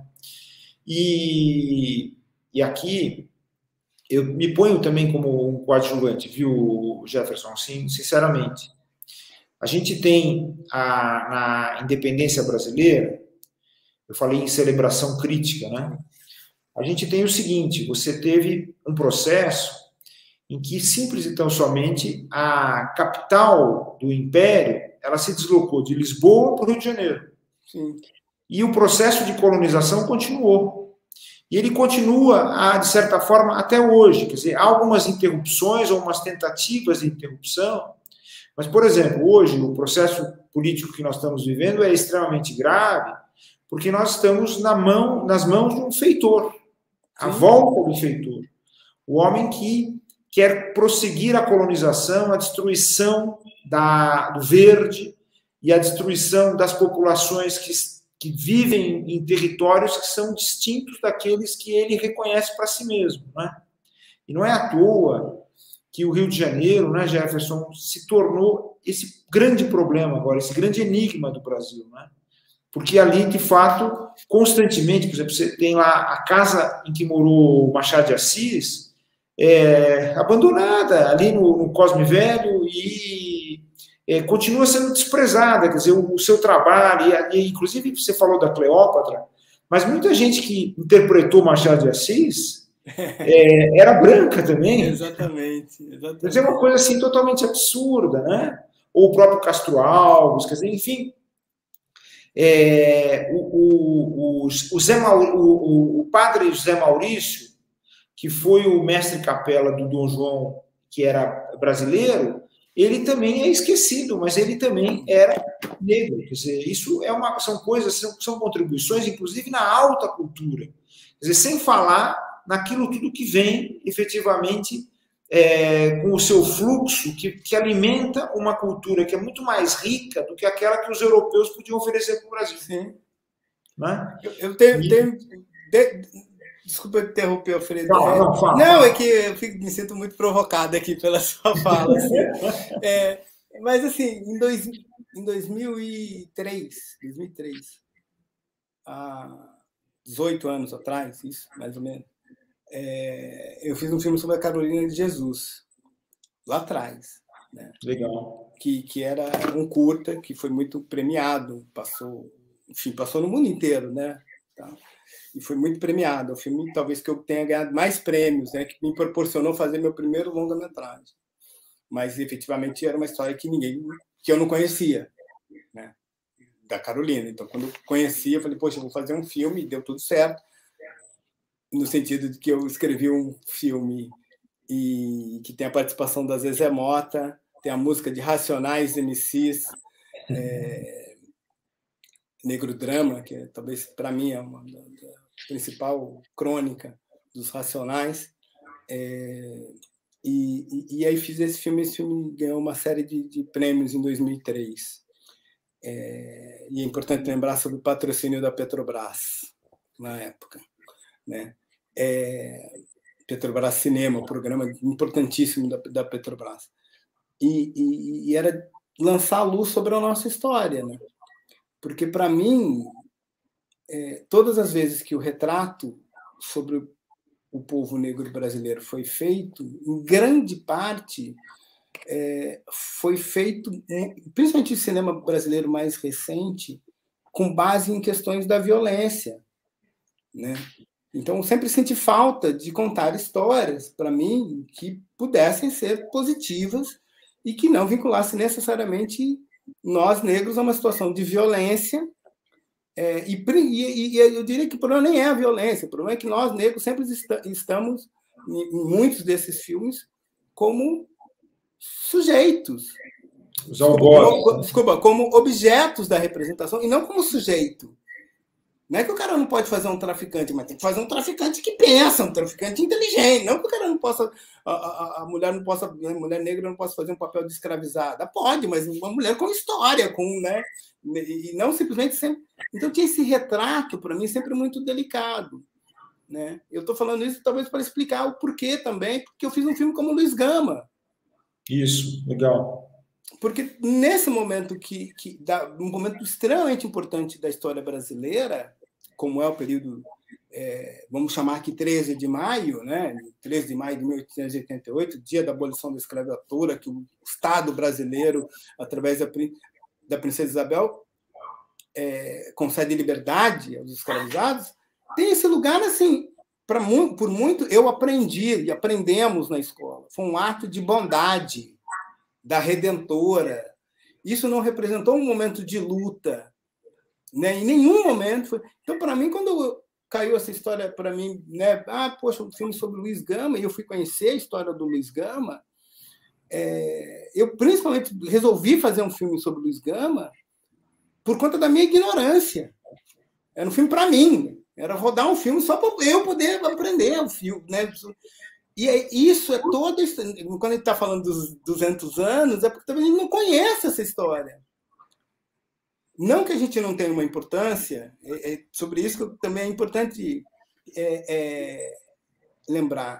E aqui eu me ponho também como um coadjuvante, viu, Jefferson? Sim, sinceramente. A gente tem na independência brasileira, eu falei em celebração crítica, né? A gente tem o seguinte: você teve um processo em que simples e tão somente a capital do Império ela se deslocou de Lisboa para o Rio de Janeiro. Sim. E o processo de colonização continuou. E ele continua, de certa forma, até hoje. Quer dizer, há algumas interrupções ou umas tentativas de interrupção, mas, por exemplo, hoje o processo político que nós estamos vivendo é extremamente grave, porque nós estamos nas mãos de um feitor, a volta do feitor. O homem que quer prosseguir a colonização, a destruição do verde e a destruição das populações que vivem em territórios que são distintos daqueles que ele reconhece para si mesmo, né? E não é à toa que o Rio de Janeiro, né, Jefferson, se tornou esse grande problema agora, esse grande enigma do Brasil, né? Porque ali, de fato, constantemente, por exemplo, você tem lá a casa em que morou Machado de Assis, abandonada ali no Cosme Velho e continua sendo desprezada, quer dizer, o seu trabalho, e inclusive você falou da Cleópatra, mas muita gente que interpretou Machado de Assis era branca também. Exatamente. Quer dizer, uma coisa assim totalmente absurda, né? Ou o próprio Castro Alves, quer dizer, enfim. O padre José Maurício, que foi o mestre capela do Dom João, que era brasileiro, ele também é esquecido, mas ele também era negro. Quer dizer, isso são coisas, são contribuições, inclusive na alta cultura. Quer dizer, sem falar naquilo tudo que vem, efetivamente, com o seu fluxo, que alimenta uma cultura que é muito mais rica do que aquela que os europeus podiam oferecer para o Brasil. Sim. Né? Eu tenho desculpa interromper, Alfredo. Não, é que eu me sinto muito provocado aqui pela sua fala. Assim. Mas, assim, em 2003, há 18 anos atrás, isso, mais ou menos, eu fiz um filme sobre a Carolina de Jesus, lá atrás. Né? Legal. Que era um curta, que foi muito premiado, passou no mundo inteiro, né? Tá. E foi muito premiado. O filme, talvez, que eu tenha ganhado mais prêmios, né? Que me proporcionou fazer meu primeiro longa-metragem. Mas, efetivamente, era uma história que eu não conhecia, né? Da Carolina. Então, quando eu conhecia, eu falei, poxa, eu vou fazer um filme, e deu tudo certo. No sentido de que eu escrevi um filme e que tem a participação da Zezé Mota, tem a música de Racionais MCs, Negro Drama, que talvez para mim é uma principal crônica dos Racionais. E aí fiz esse filme ganhou uma série de prêmios em 2003. E é importante lembrar sobre o patrocínio da Petrobras, na época. Né? Petrobras Cinema, um programa importantíssimo da Petrobras. E era lançar luz sobre a nossa história. Né? Porque, para mim, todas as vezes que o retrato sobre o povo negro brasileiro foi feito, em grande parte, foi feito, principalmente o cinema brasileiro mais recente, com base em questões da violência. Né? Então, eu sempre senti falta de contar histórias, para mim, que pudessem ser positivas e que não vinculassem necessariamente nós, negros, a uma situação de violência. E eu diria que o problema nem é a violência, o problema é que nós, negros, sempre estamos, em muitos desses filmes, como sujeitos. Como objetos da representação, e não como sujeito. Não é que o cara não pode fazer um traficante, mas tem que fazer um traficante que pensa, um traficante inteligente. Não que o cara não possa, a mulher negra não possa fazer um papel de escravizada. Pode, mas uma mulher com história, né? E não simplesmente sempre. Então tinha esse retrato, para mim, sempre muito delicado. Né? Eu estou falando isso talvez para explicar o porquê também, porque eu fiz um filme como Luiz Gama. Isso, legal. Porque nesse momento um momento extremamente importante da história brasileira, como é o período, vamos chamar aqui 13 de maio, né? 13 de maio de 1888, dia da abolição da escravatura, que o Estado brasileiro, através da princesa Isabel, concede liberdade aos escravizados, tem esse lugar assim, por muito eu aprendi e aprendemos na escola. Foi um ato de bondade da Redentora. Isso não representou um momento de luta, né? Em nenhum momento foi. Então, para mim, quando caiu essa história para mim, né? Poxa, um filme sobre Luiz Gama, e eu fui conhecer a história do Luiz Gama, eu principalmente resolvi fazer um filme sobre Luiz Gama por conta da minha ignorância. Era um filme para mim, era rodar um filme só para eu poder aprender o filme, né? E isso é todo. Quando a gente está falando dos 200 anos, é porque também a gente não conhece essa história. Não que a gente não tenha uma importância, sobre isso que também é importante lembrar.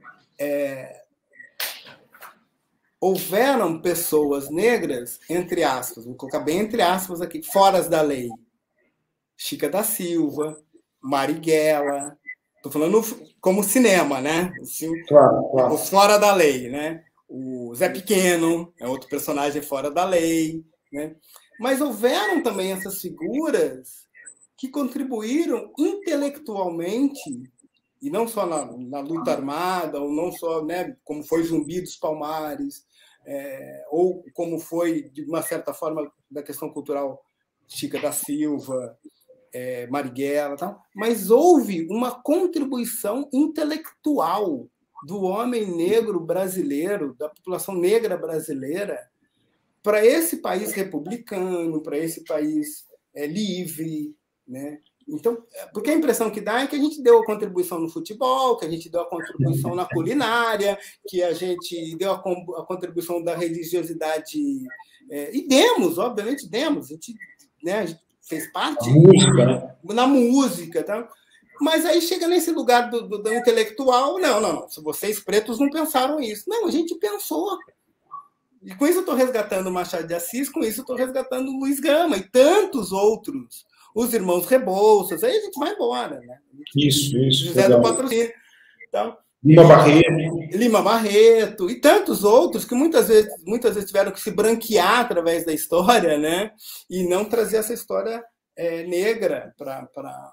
Houveram pessoas negras, entre aspas, vou colocar bem entre aspas aqui, fora da lei. Chica da Silva, Marighella. Estou falando como cinema, né? Assim, claro. Os fora da lei, né? O Zé Pequeno é outro personagem fora da lei, né? Mas houveram também essas figuras que contribuíram intelectualmente, e não só na luta armada, ou não só, né, como foi Zumbi dos Palmares, ou como foi, de uma certa forma, da questão cultural, Chica da Silva, Marighella, tal, mas houve uma contribuição intelectual do homem negro brasileiro, da população negra brasileira, para esse país republicano, para esse país livre, né? Então, porque a impressão que dá é que a gente deu a contribuição no futebol, que a gente deu a contribuição na culinária, que a gente deu a contribuição da religiosidade, e demos, obviamente demos, a gente fez parte na música, tá? Mas aí chega nesse lugar do intelectual, não, vocês pretos não pensaram isso. Não, a gente pensou. E com isso eu estou resgatando o Machado de Assis, com isso eu estou resgatando o Luiz Gama e tantos outros, os irmãos Rebouças, aí a gente vai embora, né? Isso. José do Patrocínio. Então, Lima Barreto e tantos outros que muitas vezes tiveram que se branquear através da história, né? E não trazer essa história negra para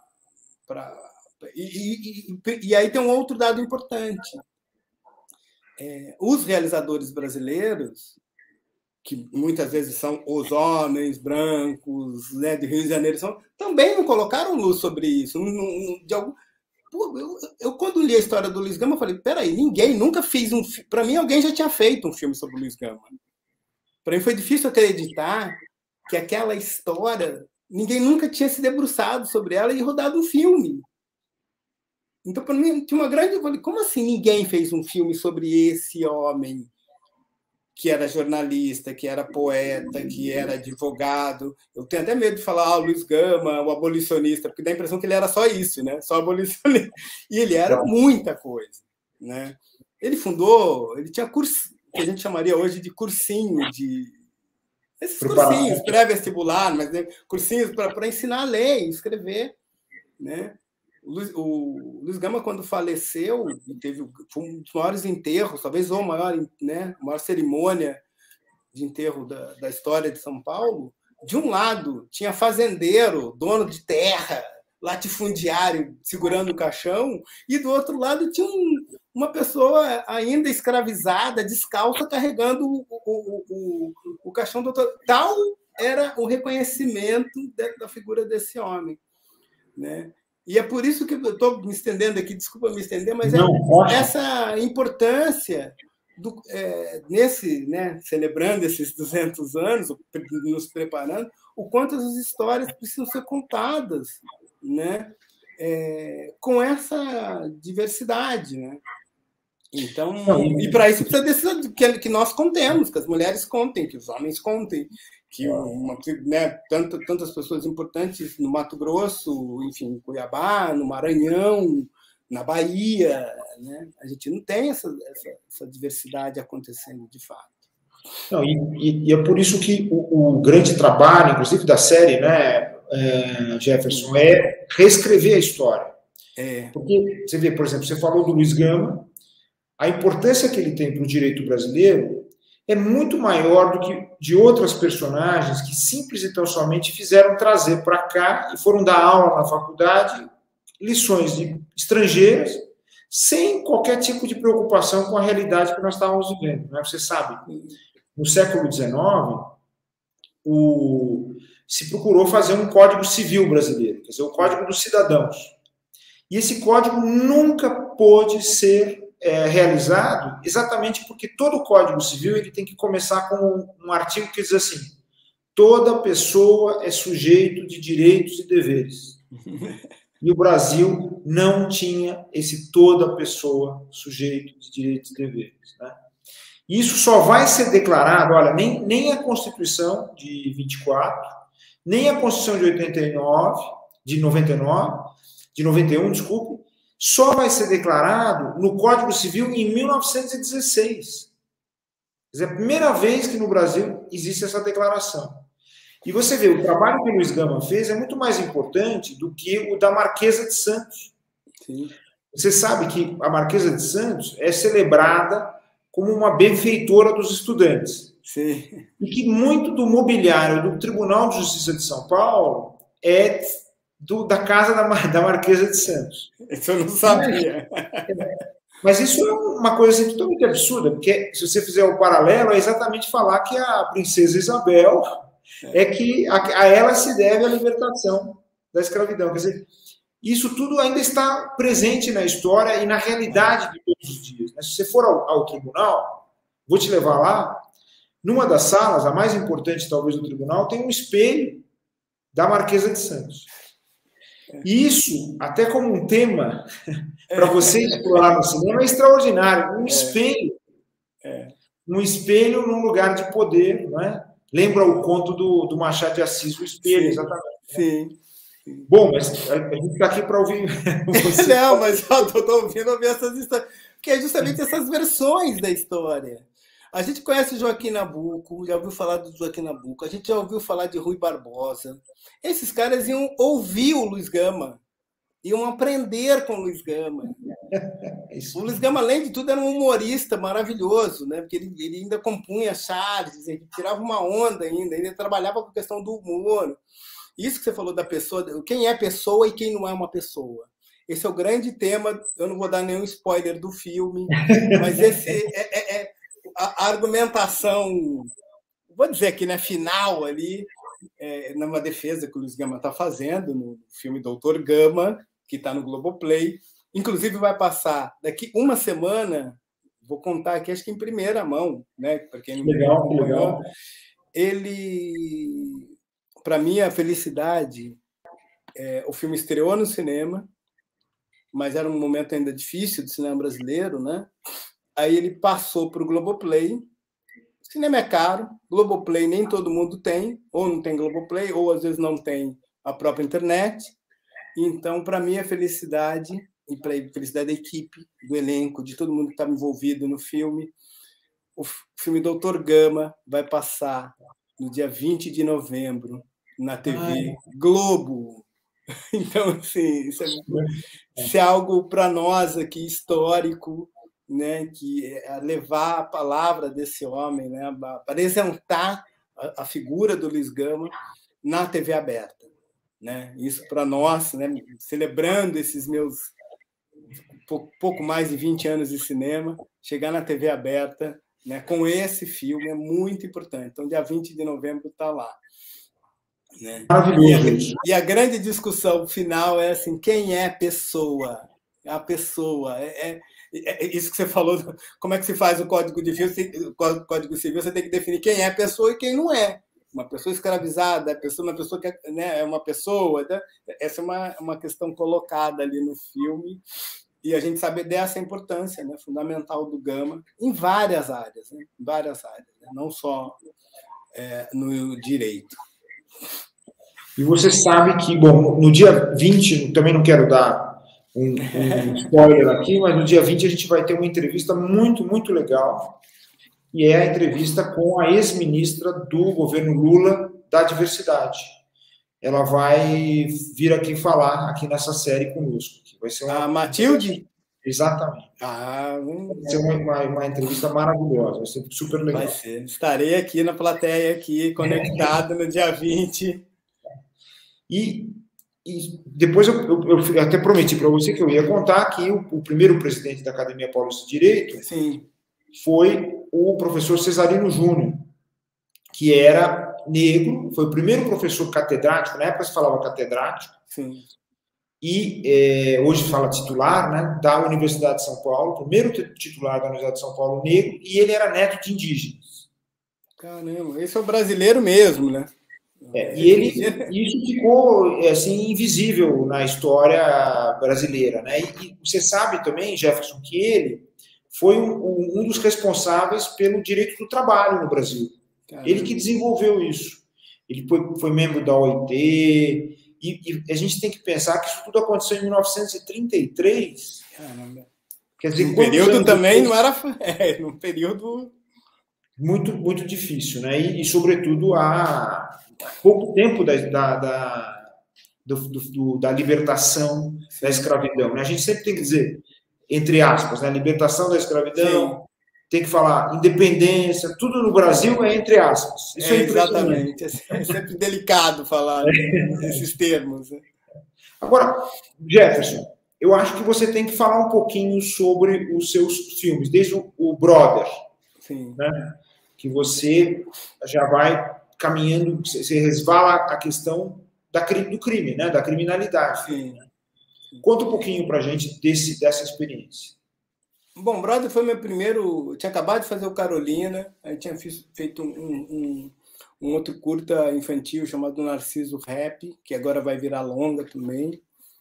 e aí tem um outro dado importante. Os realizadores brasileiros, que muitas vezes são os homens brancos, né, de Rio de Janeiro, também não colocaram luz sobre isso. Eu quando li a história do Luiz Gama, eu falei, peraí, ninguém nunca fez um filme. Para mim, alguém já tinha feito um filme sobre o Luiz Gama. Para mim foi difícil acreditar que aquela história, ninguém nunca tinha se debruçado sobre ela e rodado um filme. Então, para mim, tinha uma grande... Eu falei, como assim ninguém fez um filme sobre esse homem que era jornalista, que era poeta, que era advogado? Eu tenho até medo de falar Luiz Gama, o abolicionista, porque dá a impressão que ele era só isso, né? Só abolicionista. E ele era muita coisa, né? Ele tinha curso, que a gente chamaria hoje de cursinho, esses cursinhos pré-vestibular, mas cursinhos para ensinar a ler e escrever, né? O Luiz Gama, quando faleceu, foi um dos maiores enterros, talvez a maior cerimônia de enterro da história de São Paulo. De um lado, tinha fazendeiro, dono de terra, latifundiário, segurando o caixão, e do outro lado tinha uma pessoa ainda escravizada, descalça, carregando o caixão do outro. Tal era o reconhecimento da figura desse homem, né? E é por isso que eu estou me estendendo aqui, desculpa me estender, mas essa importância, celebrando esses 200 anos, nos preparando, o quanto as histórias precisam ser contadas, né? Com essa diversidade, né? Então, e para isso precisa que nós contemos, que as mulheres contem, que os homens contem, que tantas pessoas importantes no Mato Grosso, enfim, em Cuiabá, no Maranhão, na Bahia, né? A gente não tem essa diversidade acontecendo de fato. Não, e é por isso que o grande trabalho, inclusive da série, né, Jefferson, é reescrever a história. Porque, você vê, por exemplo, você falou do Luiz Gama, a importância que ele tem para o direito brasileiro é muito maior do que de outras personagens que simples e tão somente fizeram trazer para cá e foram dar aula na faculdade, lições de estrangeiras, sem qualquer tipo de preocupação com a realidade que nós estávamos vivendo. Né? Você sabe, no século XIX, se procurou fazer um Código Civil brasileiro, quer dizer, o Código dos Cidadãos. E esse código nunca pôde ser realizado, exatamente porque todo Código Civil ele tem que começar com um artigo que diz assim: toda pessoa é sujeito de direitos e deveres. E o Brasil não tinha esse toda pessoa sujeito de direitos e deveres. Né? Isso só vai ser declarado, olha, nem a Constituição de 24, nem a Constituição de 89, de 99, de 91, desculpe, só vai ser declarado no Código Civil em 1916. Quer dizer, é a primeira vez que no Brasil existe essa declaração. E você vê, o trabalho que o Luiz Gama fez é muito mais importante do que o da Marquesa de Santos. Sim. Você sabe que a Marquesa de Santos é celebrada como uma benfeitora dos estudantes. Sim. E que muito do mobiliário do Tribunal de Justiça de São Paulo é da casa da Marquesa de Santos. Isso eu não sabia. Mas isso é uma coisa assim, totalmente absurda, porque se você fizer o paralelo, é exatamente falar que a princesa Isabel é que a ela se deve a libertação da escravidão. Quer dizer, isso tudo ainda está presente na história e na realidade de todos os dias. Se você for ao tribunal, vou te levar lá, numa das salas, a mais importante talvez do tribunal, tem um espelho da Marquesa de Santos. E isso, até como um tema para você explorar no cinema, é extraordinário. Um espelho. Um espelho num lugar de poder, não é? Lembra o conto do Machado de Assis, o espelho, sim, exatamente. Sim. Bom, mas a gente está aqui para ouvir você. Não, mas eu estou ouvindo essas histórias. Porque é justamente essas versões da história. A gente conhece o Joaquim Nabuco, já ouviu falar do Joaquim Nabuco, a gente já ouviu falar de Rui Barbosa. Esses caras iam ouvir o Luiz Gama, iam aprender com o Luiz Gama. O Luiz Gama, além de tudo, era um humorista maravilhoso, né? Porque ele ainda compunha charges, ele tirava uma onda ainda trabalhava com a questão do humor. Isso que você falou da pessoa, quem é pessoa e quem não é uma pessoa. Esse é o grande tema, eu não vou dar nenhum spoiler do filme, mas esse a argumentação, vou dizer aqui, né, final ali, numa defesa que o Luiz Gama está fazendo no filme Doutor Gama, que está no Globoplay. Inclusive vai passar daqui uma semana, vou contar aqui, acho que em primeira mão, né, para quem não legal. Ele, para mim, a felicidade, o filme estreou no cinema, mas era um momento ainda difícil do cinema brasileiro, né? Aí ele passou para o Globoplay. O cinema é caro, Globoplay nem todo mundo tem, ou não tem Globoplay, ou às vezes não tem a própria internet. Então, para mim, a felicidade, e para a felicidade da equipe, do elenco, de todo mundo que estava envolvido no filme, o filme Doutor Gama vai passar no dia 20 de novembro na TV Globo. Então, assim, isso é algo para nós aqui histórico, né, que é levar a palavra desse homem, né, apresentar a figura do Luiz Gama na TV aberta, né? Isso para nós, né, celebrando esses meus pouco mais de 20 anos de cinema, chegar na TV aberta, né, com esse filme é muito importante. Então, dia 20 de novembro está lá. Né? E a grande discussão final é assim, quem é pessoa? A pessoa isso que você falou, como é que se faz o Código Civil, você tem que definir quem é pessoa e quem não é. Uma pessoa escravizada, uma pessoa que é uma pessoa. Né? Essa é uma questão colocada ali no filme, e a gente sabe dessa importância, né, fundamental do Gama em várias áreas, né? Em várias áreas, né? Não só no direito. E você sabe que, bom, no dia 20, também não quero dar um spoiler aqui, mas no dia 20 a gente vai ter uma entrevista muito, muito legal e é a entrevista com a ex-ministra do governo Lula da diversidade. Ela vai vir aqui falar aqui nessa série conosco. Vai ser a Matilde? Exatamente. Vai ser uma entrevista maravilhosa, vai ser super legal. Vai ser. Estarei aqui na plateia, aqui, conectado no dia 20. E depois eu até prometi para você que eu ia contar que o primeiro presidente da Academia Paulista de Direito foi o professor Cesarino Júnior, que era negro, foi o primeiro professor catedrático, na época se falava catedrático, Sim. E hoje fala titular, né, da Universidade de São Paulo, primeiro titular da Universidade de São Paulo negro, e ele era neto de indígenas. Caramba, esse é o brasileiro mesmo, né? E isso ficou assim invisível na história brasileira, né? E você sabe também, Jefferson, que ele foi um dos responsáveis pelo direito do trabalho no Brasil. Caramba. Ele que desenvolveu isso. Ele foi membro da OIT, e a gente tem que pensar que isso tudo aconteceu em 1933. Caramba. Quer dizer, um período também não era num período muito muito difícil, né? E sobretudo há pouco tempo da libertação da escravidão. Né? A gente sempre tem que dizer, entre aspas, né? Libertação da escravidão. Sim. Tem que falar independência, tudo no Brasil é entre aspas. Isso é exatamente. É sempre delicado falar esses termos. Né? Agora, Jefferson, eu acho que você tem que falar um pouquinho sobre os seus filmes, desde o Brother, Sim. Né? Que você já vai caminhando, você resvala a questão do crime, né? Da criminalidade. Sim. Conta um pouquinho para a gente dessa experiência. Bom, Brother foi meu primeiro. Eu tinha acabado de fazer o Carolina, aí tinha feito um outro curta infantil chamado Narciso Rap, que agora vai virar longa também.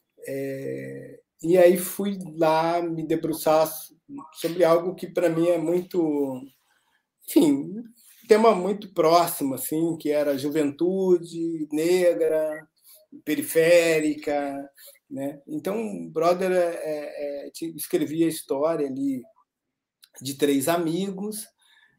E aí fui lá me debruçar sobre algo que para mim é muito. Enfim, um tema muito próximo, assim, que era a juventude negra, periférica. Né? Então, Brother escrevia a história ali de 3 amigos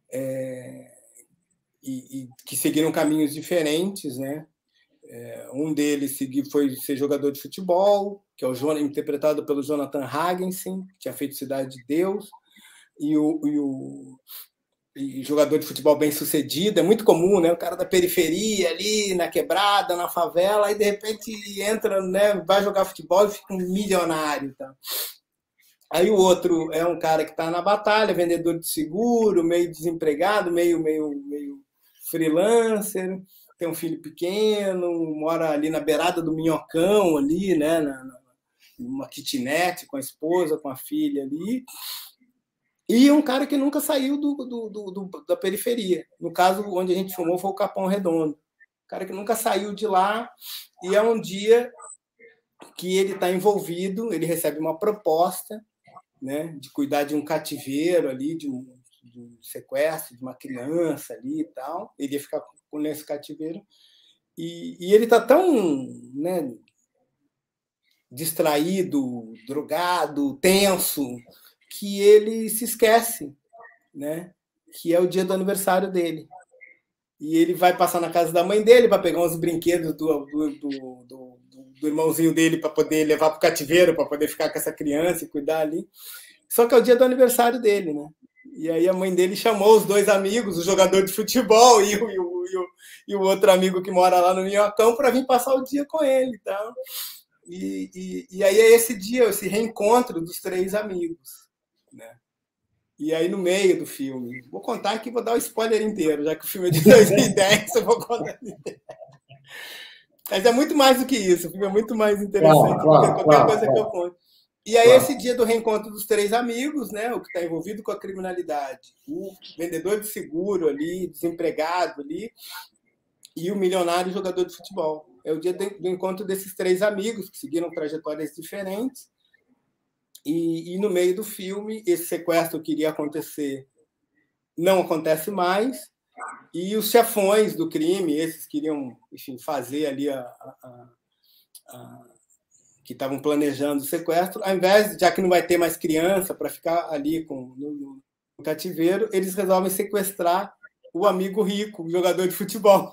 e que seguiram caminhos diferentes. Né? Um deles foi ser jogador de futebol, que é interpretado pelo Jonathan Hagensen, que tinha feito Cidade de Deus, e jogador de futebol bem sucedido, é muito comum, né? O cara da periferia ali, na quebrada, na favela, aí de repente entra, né? Vai jogar futebol e fica um milionário. Tá? Aí o outro é um cara que está na batalha, vendedor de seguro, meio desempregado, meio freelancer, tem um filho pequeno, mora ali na beirada do Minhocão, ali, né? Numa kitnet com a esposa, com a filha ali. E um cara que nunca saiu da periferia. No caso, onde a gente filmou foi o Capão Redondo. Um cara que nunca saiu de lá. E é um dia que ele está envolvido, ele recebe uma proposta, né, de cuidar de um cativeiro ali, de um sequestro de uma criança ali e tal. Ele ia ficar nesse cativeiro. E ele está tão, né, distraído, drogado, tenso, que ele se esquece, né? Que é o dia do aniversário dele. E ele vai passar na casa da mãe dele para pegar uns brinquedos do irmãozinho dele para poder levar para o cativeiro, para poder ficar com essa criança e cuidar ali. Só que é o dia do aniversário dele, né? E aí a mãe dele chamou os 2 amigos, o jogador de futebol e o outro amigo que mora lá no Minhocão, para vir passar o dia com ele. Então. E aí é esse dia, esse reencontro dos 3 amigos. Né? E aí no meio do filme, vou contar aqui, vou dar o spoiler inteiro, já que o filme é de 2010, eu vou contar inteiro. Mas é muito mais do que isso, o filme é muito mais interessante do que qualquer coisa que eu conto. E aí esse dia do reencontro dos 3 amigos, né, o que está envolvido com a criminalidade, o vendedor de seguro ali, desempregado ali, e o milionário jogador de futebol. É o dia do encontro desses 3 amigos que seguiram trajetórias diferentes. E no meio do filme, esse sequestro que iria acontecer não acontece mais, e os chefões do crime, esses que iriam, enfim, fazer ali que estavam planejando o sequestro, ao invés, já que não vai ter mais criança para ficar ali no cativeiro, eles resolvem sequestrar o amigo rico, o jogador de futebol.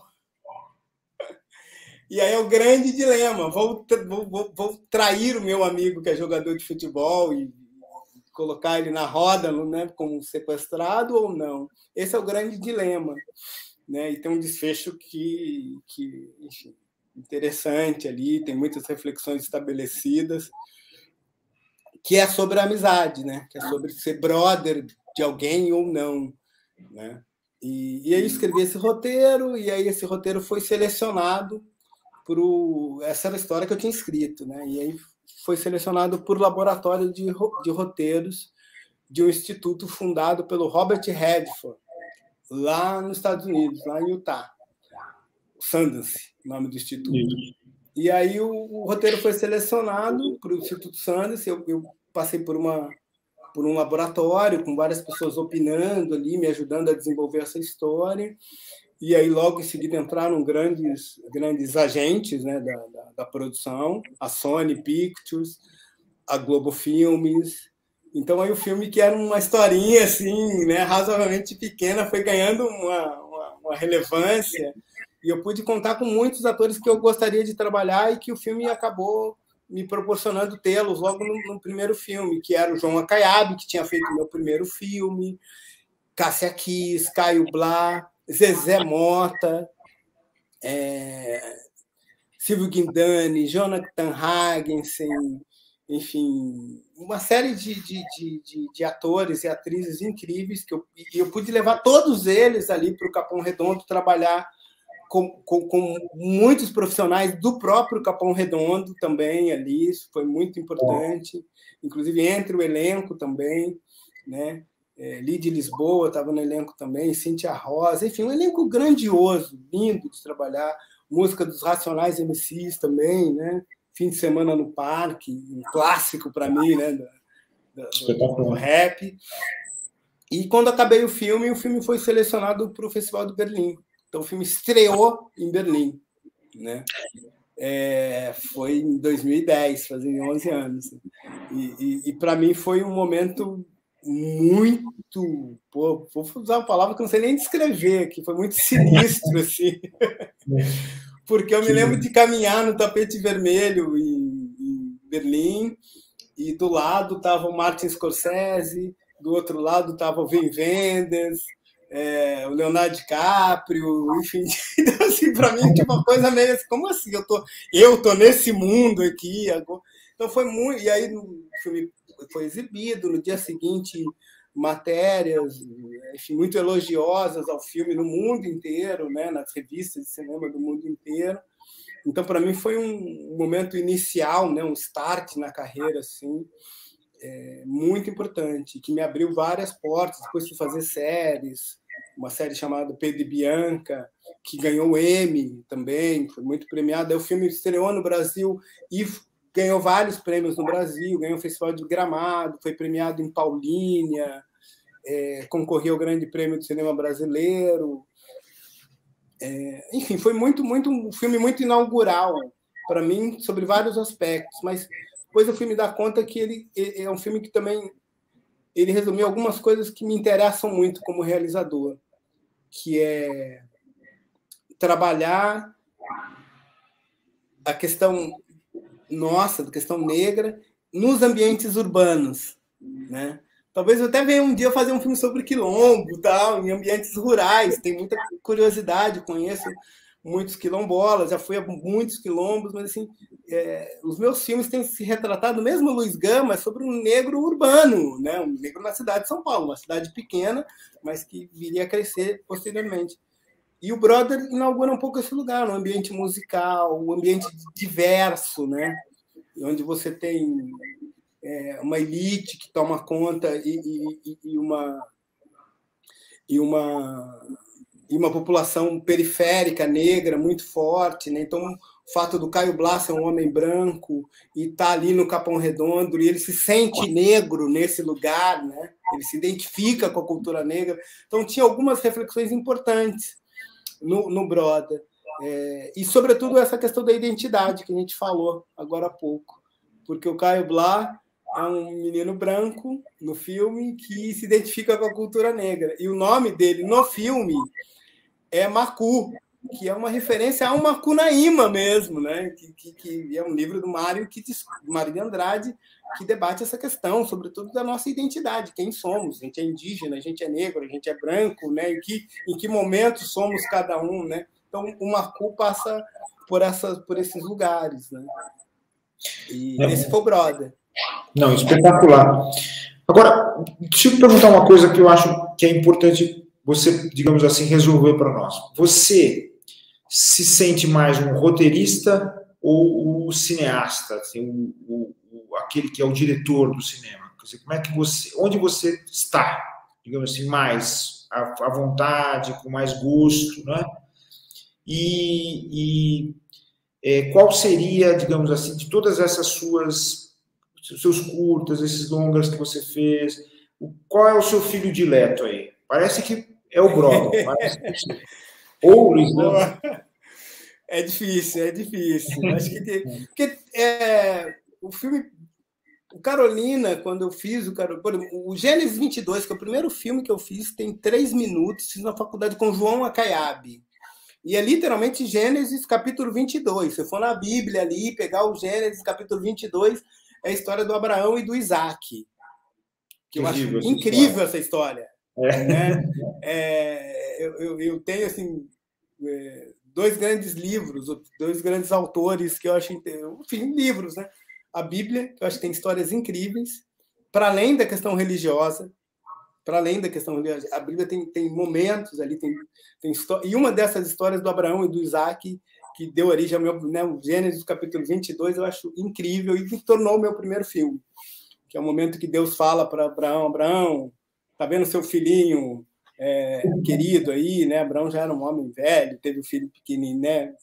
E aí é o grande dilema: vou trair o meu amigo que é jogador de futebol e colocar ele na roda, né, como sequestrado ou não? Esse é o grande dilema, né? E tem um desfecho que enfim, interessante ali, tem muitas reflexões estabelecidas, que é sobre a amizade, né? Que é sobre ser brother de alguém ou não, né? E aí eu escrevi esse roteiro, e aí esse roteiro foi selecionado essa era a história que eu tinha escrito, né? E aí foi selecionado por laboratório de roteiros de um instituto fundado pelo Robert Redford, lá nos Estados Unidos, lá em Utah. Sundance, o nome do instituto. E aí o roteiro foi selecionado para o Instituto Sundance. Eu passei por um laboratório com várias pessoas opinando ali, me ajudando a desenvolver essa história. E aí, logo em seguida, entraram grandes agentes, né, da produção, a Sony Pictures, a Globo Filmes. Então, aí o filme, que era uma historinha assim, né, razoavelmente pequena, foi ganhando uma relevância. E eu pude contar com muitos atores que eu gostaria de trabalhar e que o filme acabou me proporcionando tê-los logo no primeiro filme, que era o João Acaiabe, que tinha feito o meu primeiro filme, Cássia Kiss, Caio Blá, Zezé Mota, Silvio Guindani, Jonathan Hagensen, enfim, uma série de atores e atrizes incríveis que eu pude levar todos eles ali para o Capão Redondo trabalhar com muitos profissionais do próprio Capão Redondo também ali. Isso foi muito importante, inclusive entre o elenco também, né? Lídia Lisboa estava no elenco também, Cíntia Rosa, enfim, um elenco grandioso, lindo de trabalhar, música dos Racionais MCs também, né? Fim de Semana no Parque, um clássico para mim, né? Do rap. E quando acabei o filme foi selecionado para o Festival de Berlim. Então o filme estreou em Berlim, né? Foi em 2010, fazem 11 anos. E para mim foi um momento muito... Pô, vou usar uma palavra que eu não sei nem descrever, que foi muito sinistro, assim. Porque eu me lembro de caminhar no tapete vermelho em Berlim, e do lado estava o Martin Scorsese, do outro lado estava o Wim Wenders, o Leonardo DiCaprio, enfim. Então, assim, para mim, tipo, uma coisa meio assim, como assim? Eu tô nesse mundo aqui agora. Então foi muito... E aí o filme foi exibido, no dia seguinte, matérias, enfim, muito elogiosas ao filme no mundo inteiro, né, nas revistas de cinema do mundo inteiro. Então, para mim, foi um momento inicial, né, um start na carreira, assim, muito importante, que me abriu várias portas. Depois fui fazer séries, uma série chamada Pedro e Bianca, que ganhou o Emmy também, foi muito premiada. O filme estreou no Brasil e ganhou vários prêmios no Brasil, ganhou o Festival de Gramado, foi premiado em Paulínia, concorreu ao Grande Prêmio do Cinema Brasileiro. Enfim, foi um filme muito inaugural para mim, sobre vários aspectos, mas depois eu fui me dar conta que ele é um filme que também ele resumiu algumas coisas que me interessam muito como realizador, que é trabalhar a questão da questão negra nos ambientes urbanos, né? Talvez eu até venha um dia fazer um filme sobre quilombo, tal, em ambientes rurais. Tem muita curiosidade, conheço muitos quilombolas, já fui a muitos quilombos, mas assim, os meus filmes têm se retratado, mesmo o Luiz Gama, sobre um negro urbano, né? Um negro na cidade de São Paulo, uma cidade pequena, mas que viria a crescer posteriormente. E o Brother inaugura um pouco esse lugar, um ambiente musical, um ambiente diverso, né? Onde você tem uma elite que toma conta e uma população periférica negra muito forte, né? Então, o fato do Caio Blá ser um homem branco e estar ali no Capão Redondo, e ele se sente negro nesse lugar, né? Ele se identifica com a cultura negra. Então, tinha algumas reflexões importantes no Brother. E, sobretudo, essa questão da identidade que a gente falou agora há pouco. Porque o Caio Blá é um menino branco no filme que se identifica com a cultura negra. E o nome dele no filme é Macu, que é uma referência a um Macunaíma mesmo, né? Que é um livro do Mário de Andrade, que debate essa questão, sobretudo da nossa identidade, quem somos. A gente é indígena, a gente é negro, a gente é branco, né? Em que momento somos cada um, né? Então, o Macu passa por esses lugares, né? E esse foi o Brother. Não, espetacular. Agora, deixa eu te perguntar uma coisa que eu acho que é importante você, digamos assim, resolver para nós. Você se sente mais um roteirista ou o cineasta, assim, aquele que é o diretor do cinema? Quer dizer, como é que onde você está, digamos assim, mais à vontade, com mais gosto, né? Qual seria, digamos assim, de todas essas seus curtas, esses longas que você fez, qual é o seu filho dileto aí? Parece que é o Brother, parece que ou o Luiz Gama. É difícil, é difícil. Acho que porque o filme, o Carolina, quando eu fiz o Gênesis 22, que é o primeiro filme que eu fiz, tem 3 minutos, fiz na faculdade com João Acaiabe. E é literalmente Gênesis capítulo 22. Se eu for na Bíblia ali, pegar o Gênesis capítulo 22, é a história do Abraão e do Isaac. Que eu acho incrível essa história. Né? Eu tenho, assim, 2 grandes livros, 2 grandes autores que eu acho, enfim, livros, né? A Bíblia, que eu acho que tem histórias incríveis, para além da questão religiosa, a Bíblia tem momentos ali, tem e uma dessas histórias do Abraão e do Isaac, que deu origem ao meu, né, o Gênesis capítulo 22, eu acho incrível e que tornou o meu primeiro filme, que é o momento que Deus fala para Abraão, tá vendo seu filhinho querido aí, né? Abraão já era um homem velho, teve um filho pequenininho, né?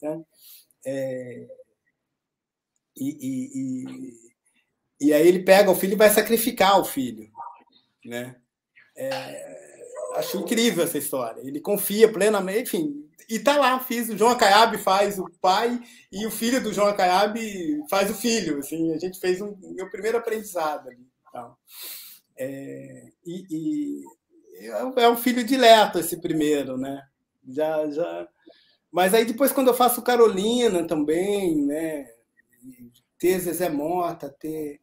E aí ele pega o filho e vai sacrificar o filho, né? Acho incrível essa história. Ele confia plenamente, enfim, e tá lá, o João Acaiabe faz o pai e o filho do João Acaiabe faz o filho, assim, a gente fez meu primeiro aprendizado ali. Tá? É um filho dileto esse primeiro, né? Mas aí depois, quando eu faço Carolina também, né? Ter Zezé Mota, ter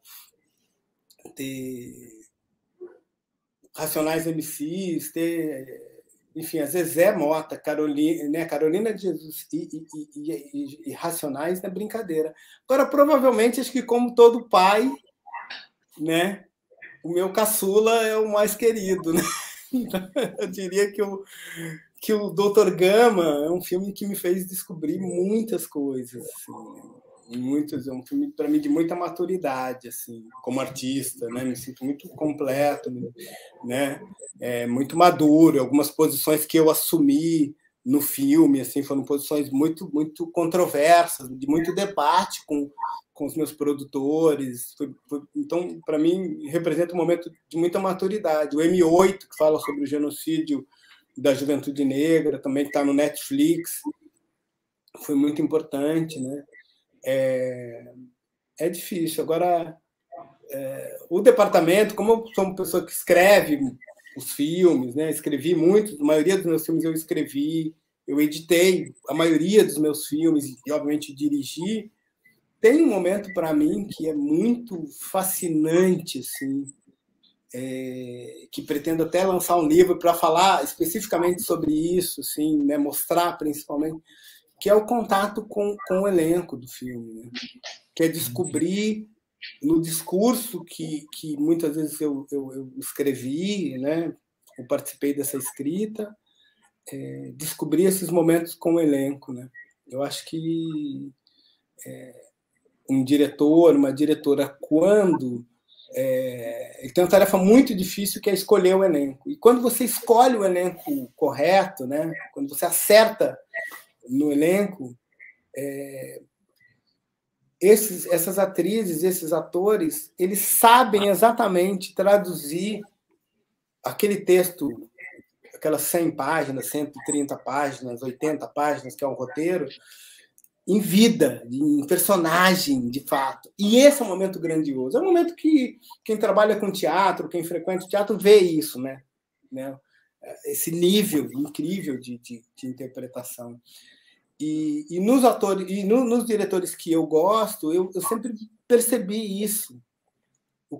Racionais MCs, enfim, a Zezé Mota, Carolina, né? Carolina de Jesus e Racionais, não é brincadeira. Agora, provavelmente, acho que como todo pai, né? O meu caçula é o mais querido, né? Eu diria que o Dr. Gama é um filme que me fez descobrir muitas coisas, assim, é um filme para mim de muita maturidade, assim, como artista, né? Me sinto muito completo, né? Muito maduro. Algumas posições que eu assumi no filme, assim, foram posições muito, muito controversas, de muito debate com os meus produtores. Então, para mim, representa um momento de muita maturidade. O M8, que fala sobre o genocídio da juventude negra, também está no Netflix, foi muito importante, né? É difícil. Agora, o departamento, como eu sou uma pessoa que escreve os filmes, né? Escrevi muito, a maioria dos meus filmes eu escrevi, eu editei a maioria dos meus filmes e, obviamente, dirigi. Tem um momento para mim que é muito fascinante, assim, que pretendo até lançar um livro para falar especificamente sobre isso, assim, né, mostrar principalmente, que é o contato com o elenco do filme, né? Que é descobrir no discurso que muitas vezes eu escrevi, né, eu participei dessa escrita, descobrir esses momentos com o elenco, né? Eu acho que um diretor, uma diretora, quando ele tem uma tarefa muito difícil, que é escolher o elenco. E quando você escolhe o elenco correto, né? Quando você acerta no elenco, essas atrizes, esses atores, eles sabem exatamente traduzir aquele texto, aquelas 100 páginas, 130 páginas, 80 páginas, que é um roteiro, em vida, em personagem, de fato. E esse é um momento grandioso. É um momento que quem trabalha com teatro, quem frequenta o teatro, vê isso, né? Esse nível incrível de interpretação. E nos atores e nos diretores que eu gosto, eu sempre percebi isso. O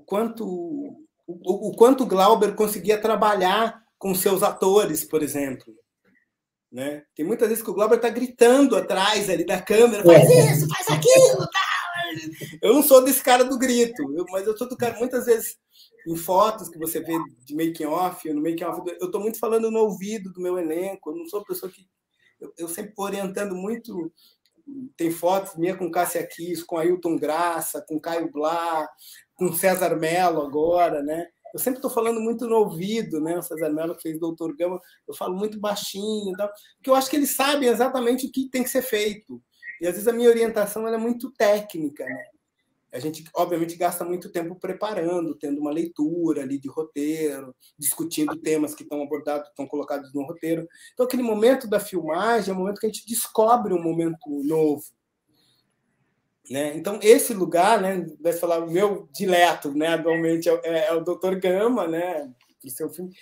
quanto Glauber conseguia trabalhar com seus atores, por exemplo. Né? Tem muitas vezes que o Glauber está gritando atrás ali da câmera, faz isso, faz aquilo, tá? Eu não sou desse cara do grito, mas eu sou do cara, muitas vezes, em fotos que você vê de making-off, no making-off, eu estou muito falando no ouvido do meu elenco, eu não sou pessoa que... Eu sempre orientando muito... Tem fotos minha com Cássia Kiss, com Ailton Graça, com Caio Blá, com César Mello agora, né? Eu sempre estou falando muito no ouvido, né? O César Mello que fez Doutor Gama, eu falo muito baixinho, tal, porque eu acho que eles sabem exatamente o que tem que ser feito. E às vezes a minha orientação ela é muito técnica, né? A gente, obviamente, gasta muito tempo preparando, tendo uma leitura ali de roteiro, discutindo temas que estão abordados, estão colocados no roteiro. Então, aquele momento da filmagem é o momento que a gente descobre um momento novo. Né? Então, esse lugar, né, vai falar, o meu dileto, né, atualmente é o Dr. Gama, né, do seu filme.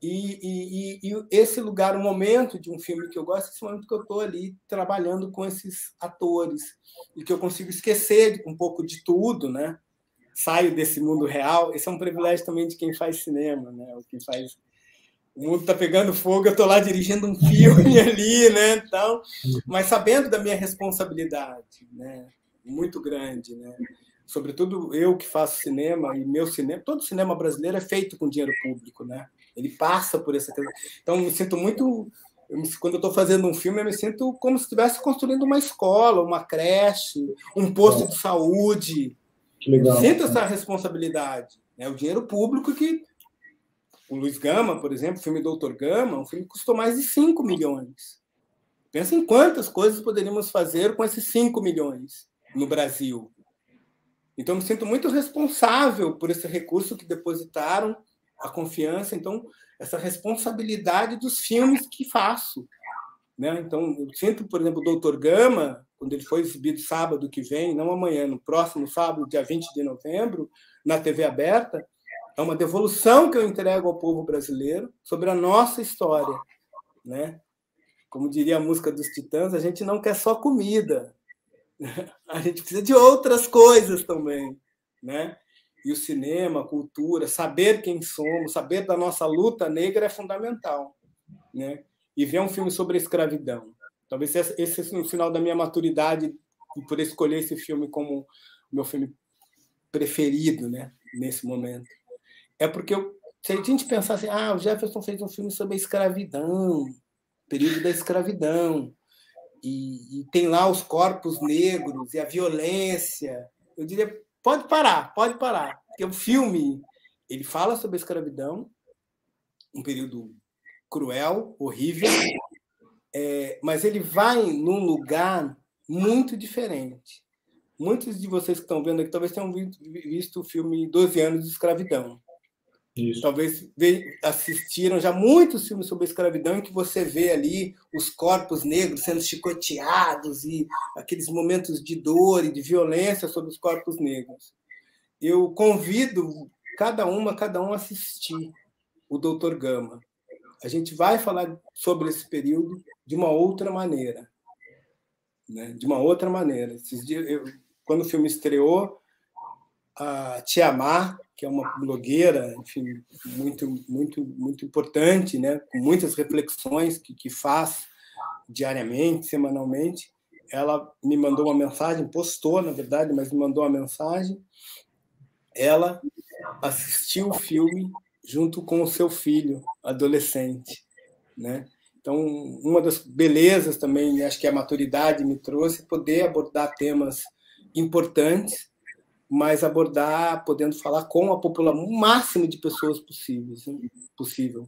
E esse lugar, o momento de um filme que eu gosto, é esse momento que eu estou ali trabalhando com esses atores e que eu consigo esquecer um pouco de tudo, né? Saio desse mundo real. Esse é um privilégio também de quem faz cinema, né? Quem faz... O mundo está pegando fogo, eu estou lá dirigindo um filme ali, né? Então, mas sabendo da minha responsabilidade, né? Muito grande, né? Sobretudo eu que faço cinema e meu cinema, todo cinema brasileiro é feito com dinheiro público, né? Ele passa por essa coisa. Então, eu me sinto muito... Quando eu estou fazendo um filme, eu me sinto como se estivesse construindo uma escola, uma creche, um posto de saúde. Que legal. Eu sinto essa responsabilidade. Né? O dinheiro público que... O Luiz Gama, por exemplo, o filme Doutor Gama, um filme que custou mais de 5 milhões. Pensa em quantas coisas poderíamos fazer com esses 5 milhões no Brasil. Então, eu me sinto muito responsável por esse recurso que depositaram, a confiança, então, essa responsabilidade dos filmes que faço. Né? Então, eu sinto, por exemplo, o Doutor Gama, quando ele foi exibido sábado que vem, não amanhã, no próximo sábado, dia 20 de novembro, na TV aberta, é uma devolução que eu entrego ao povo brasileiro sobre a nossa história. Né? Como diria a música dos Titãs, a gente não quer só comida, a gente precisa de outras coisas também. Né? E o cinema, a cultura, saber quem somos, saber da nossa luta negra é fundamental. Né? E ver um filme sobre a escravidão. Talvez esse seja o final da minha maturidade por escolher esse filme como o meu filme preferido, né? Nesse momento. É porque se a gente pensar assim, o Jefferson fez um filme sobre a escravidão, período da escravidão, e tem lá os corpos negros e a violência, eu diria, pode parar, porque o filme ele fala sobre a escravidão, um período cruel, horrível, mas ele vai num lugar muito diferente. Muitos de vocês que estão vendo aqui talvez tenham visto o filme 12 anos de escravidão. Isso. Talvez assistiram já muitos filmes sobre a escravidão em que você vê ali os corpos negros sendo chicoteados e aqueles momentos de dor e de violência sobre os corpos negros. Eu convido cada um a assistir o Doutor Gama. A gente vai falar sobre esse período de uma outra maneira. Né? De uma outra maneira. Esses dias, quando o filme estreou, a Tia Má, que é uma blogueira, enfim, muito importante, né? Com muitas reflexões que faz diariamente, semanalmente, ela me mandou uma mensagem, postou, na verdade, mas me mandou uma mensagem. Ela assistiu o filme junto com o seu filho, adolescente. Né? Então, uma das belezas também, acho que a maturidade me trouxe, poder abordar temas importantes, mas abordar, podendo falar com a população, o máximo de pessoas possível.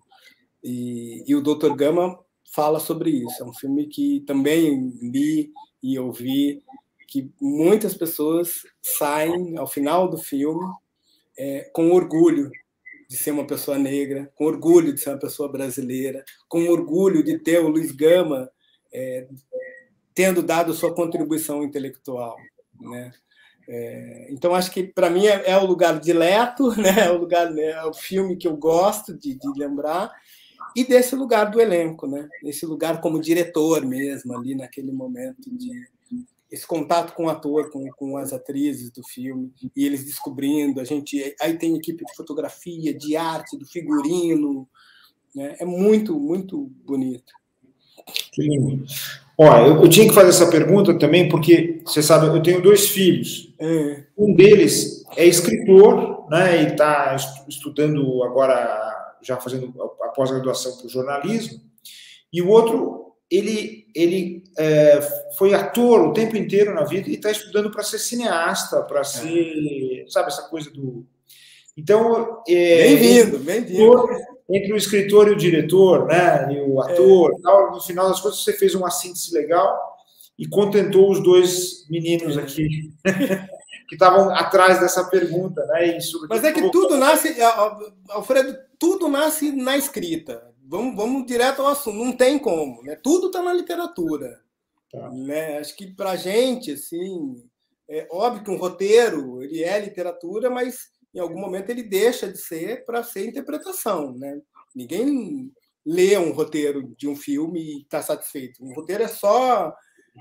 E o Dr. Gama fala sobre isso. É um filme que também li e ouvi, que muitas pessoas saem, ao final do filme, com orgulho de ser uma pessoa negra, com orgulho de ser uma pessoa brasileira, com orgulho de ter o Luiz Gama tendo dado sua contribuição intelectual, né? Então, acho que, para mim, é o lugar dileto, né? É o filme que eu gosto de lembrar, e desse lugar do elenco, né? Esse lugar como diretor mesmo, ali naquele momento esse contato com o ator, com as atrizes do filme, e eles descobrindo, aí tem equipe de fotografia, de arte, do figurino, né? É muito, muito bonito. Que lindo. Olha, eu tinha que fazer essa pergunta também, porque, você sabe, eu tenho 2 filhos. Um deles é escritor, né, e está estudando agora, já fazendo a pós-graduação para o jornalismo, e o outro, ele foi ator o tempo inteiro na vida e está estudando para ser cineasta, para ser, sabe, essa coisa do... Então, bem-vindo, bem-vindo. Entre o escritor e o diretor, né, e o ator, tal, no final das contas você fez uma síntese legal e contentou os 2 meninos aqui que estavam atrás dessa pergunta, né? Mas é que tudo nasce, Alfredo, tudo nasce na escrita. Vamos direto ao assunto. Não tem como, né? Tudo está na literatura. Tá. Né? Acho que para a gente, assim, é óbvio que um roteiro ele é literatura, mas em algum momento ele deixa de ser para ser interpretação, né? Ninguém lê um roteiro de um filme e está satisfeito. Um roteiro é só...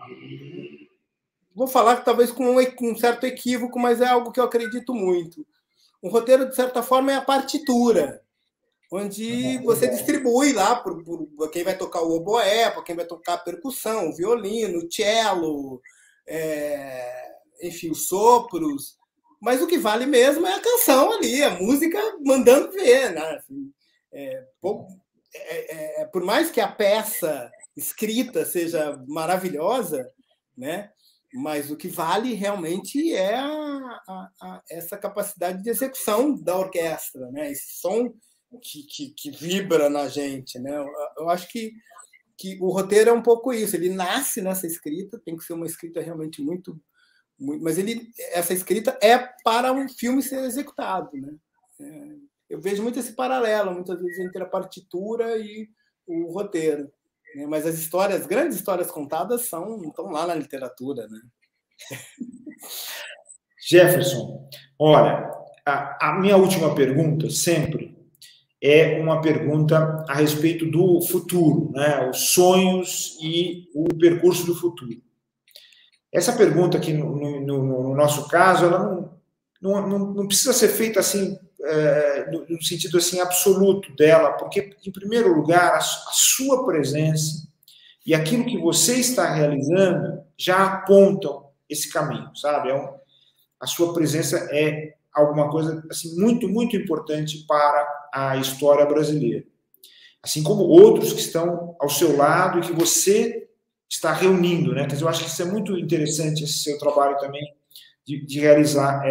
Vou falar que talvez com um certo equívoco, mas é algo que eu acredito muito. Um roteiro, de certa forma, é a partitura, onde você distribui lá por quem vai tocar o oboé, para quem vai tocar a percussão, o violino, o cello, enfim, os sopros. Mas o que vale mesmo é a canção ali, a música mandando ver, né? Assim, por mais que a peça escrita seja maravilhosa, né? Mas o que vale realmente é essa capacidade de execução da orquestra, né? Esse som que vibra na gente, né? Eu acho que o roteiro é um pouco isso. Ele nasce nessa escrita, tem que ser uma escrita realmente muito, mas essa escrita é para um filme ser executado, né? Eu vejo muito esse paralelo, muitas vezes, entre a partitura e o roteiro. Né? Mas as grandes histórias contadas estão lá na literatura, né? Jefferson, olha, a minha última pergunta sempre é uma pergunta a respeito do futuro, né? Os sonhos e o percurso do futuro. Essa pergunta aqui, no nosso caso, ela não precisa ser feita assim, no sentido assim absoluto dela, porque, em primeiro lugar, a sua presença e aquilo que você está realizando já apontam esse caminho, sabe? A sua presença é alguma coisa assim, muito, muito importante para a história brasileira. Assim como outros que estão ao seu lado e que você está reunindo, né? Quer dizer, eu acho que isso é muito interessante, esse seu trabalho também, de realizar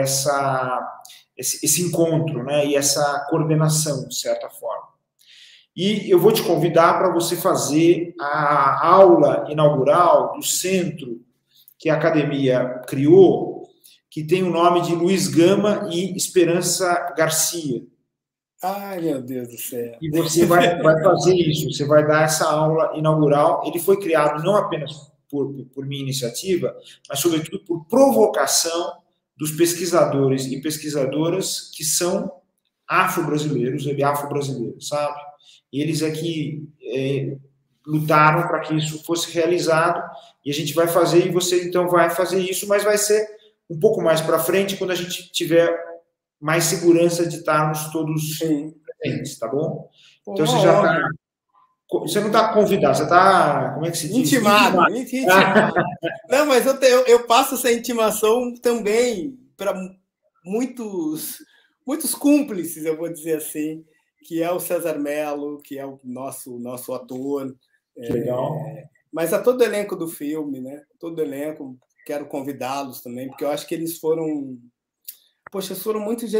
esse encontro, né? E essa coordenação, de certa forma. E eu vou te convidar para você fazer a aula inaugural do centro que a academia criou, que tem o nome de Luiz Gama e Esperança Garcia. Ai, meu Deus do céu. E você vai fazer isso, você vai dar essa aula inaugural. Ele foi criado não apenas por minha iniciativa, mas, sobretudo, por provocação dos pesquisadores e pesquisadoras que são afro-brasileiros, sabe? E eles aqui lutaram para que isso fosse realizado, e a gente vai fazer, e você, então, vai fazer isso, mas vai ser um pouco mais para frente, quando a gente tiver mais segurança de estarmos todos presentes, tá bom? Então, você já está... Você não está convidado, você está... Como é que se diz? Intimado. Não, mas eu passo essa intimação também para muitos cúmplices, eu vou dizer assim, que é o César Mello, que é o nosso ator. Que legal. Mas a todo elenco do filme, né? Todo elenco, quero convidá-los também, porque eu acho que eles foram... Poxa, eles foram muito...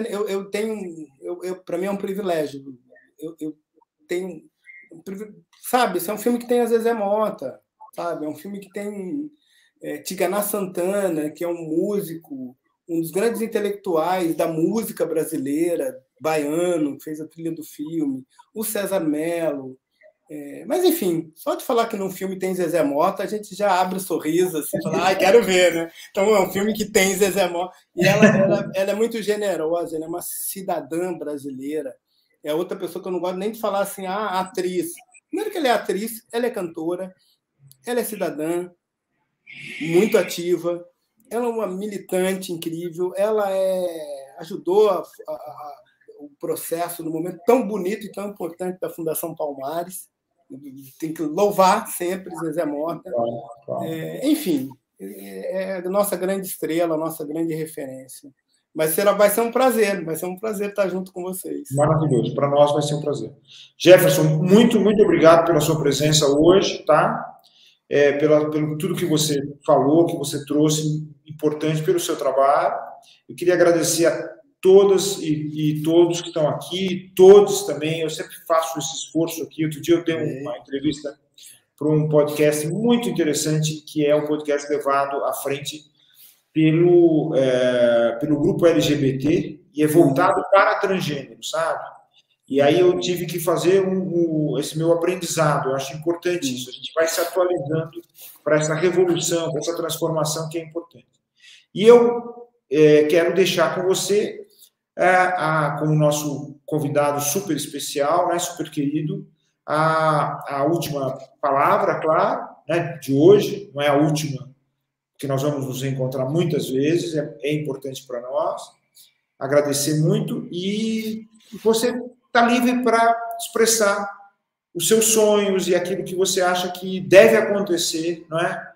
Para mim é um privilégio. Eu tenho... Sabe, esse é um filme que tem a Zezé Mota, sabe? É um filme que tem Tigana Santana, que é um músico, um dos grandes intelectuais da música brasileira, baiano, que fez a trilha do filme, o César Mello, Mas, enfim, só de falar que num filme tem Zezé Mota, a gente já abre o sorriso, assim, fala, ai, quero ver, né? Então, é um filme que tem Zezé Mota. E ela é muito generosa, ela é uma cidadã brasileira. É outra pessoa que eu não gosto nem de falar assim, atriz. Primeiro que ela é atriz, ela é cantora, ela é cidadã, muito ativa, ela é uma militante incrível, ela ajudou o processo no momento tão bonito e tão importante da Fundação Palmares. Tem que louvar sempre Zezé Mota. Enfim, é a nossa grande estrela, a nossa grande referência. Mas vai ser um prazer estar junto com vocês. Maravilhoso, para nós vai ser um prazer. Jefferson, muito, muito obrigado pela sua presença hoje, tá? Pelo tudo que você falou, que você trouxe, importante pelo seu trabalho. Eu queria agradecer a todas e todos que estão aqui, todos também, eu sempre faço esse esforço aqui. Outro dia eu dei uma entrevista para um podcast muito interessante, que é um podcast levado à frente pelo grupo LGBT e é voltado para transgênero, sabe? E aí eu tive que fazer esse meu aprendizado. Eu acho importante isso. A gente vai se atualizando para essa revolução, para essa transformação que é importante. E eu quero deixar com você, como nosso convidado super especial, né, super querido, a última palavra, claro, né, de hoje. Não é a última, porque nós vamos nos encontrar muitas vezes, é importante para nós. Agradecer muito e você está livre para expressar os seus sonhos e aquilo que você acha que deve acontecer, não é?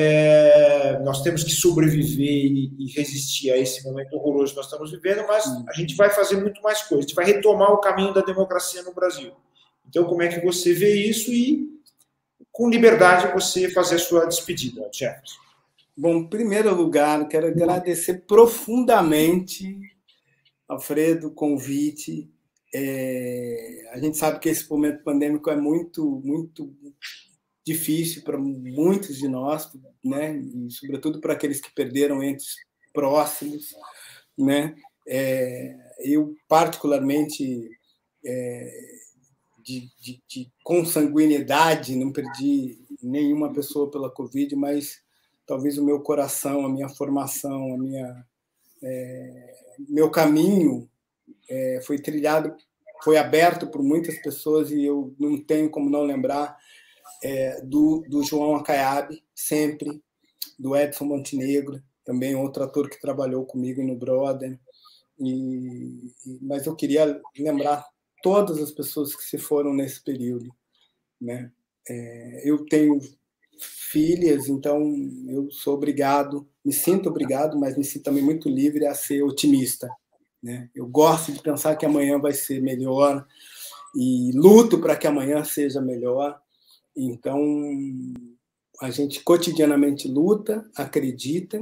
Nós temos que sobreviver e resistir a esse momento horroroso que nós estamos vivendo, mas a gente vai fazer muito mais coisas, a gente vai retomar o caminho da democracia no Brasil. Então, como é que você vê isso e, com liberdade, você fazer a sua despedida, Jefferson? Bom, em primeiro lugar, quero agradecer profundamente, Alfredo, o convite. A gente sabe que esse momento pandêmico é muito, muito difícil para muitos de nós, né? E sobretudo para aqueles que perderam entes próximos, né? Eu, particularmente, de consanguinidade, não perdi nenhuma pessoa pela Covid, mas talvez o meu coração, a minha formação, meu caminho foi trilhado, foi aberto por muitas pessoas, e eu não tenho como não lembrar do João Acaiabe, sempre, do Edson Montenegro, também outro ator que trabalhou comigo no Brother. Mas eu queria lembrar todas as pessoas que se foram nesse período, né? Eu tenho filhas, então eu sou obrigado, me sinto obrigado, mas me sinto também muito livre a ser otimista, né? Eu gosto de pensar que amanhã vai ser melhor e luto para que amanhã seja melhor. Então, a gente cotidianamente luta, acredita,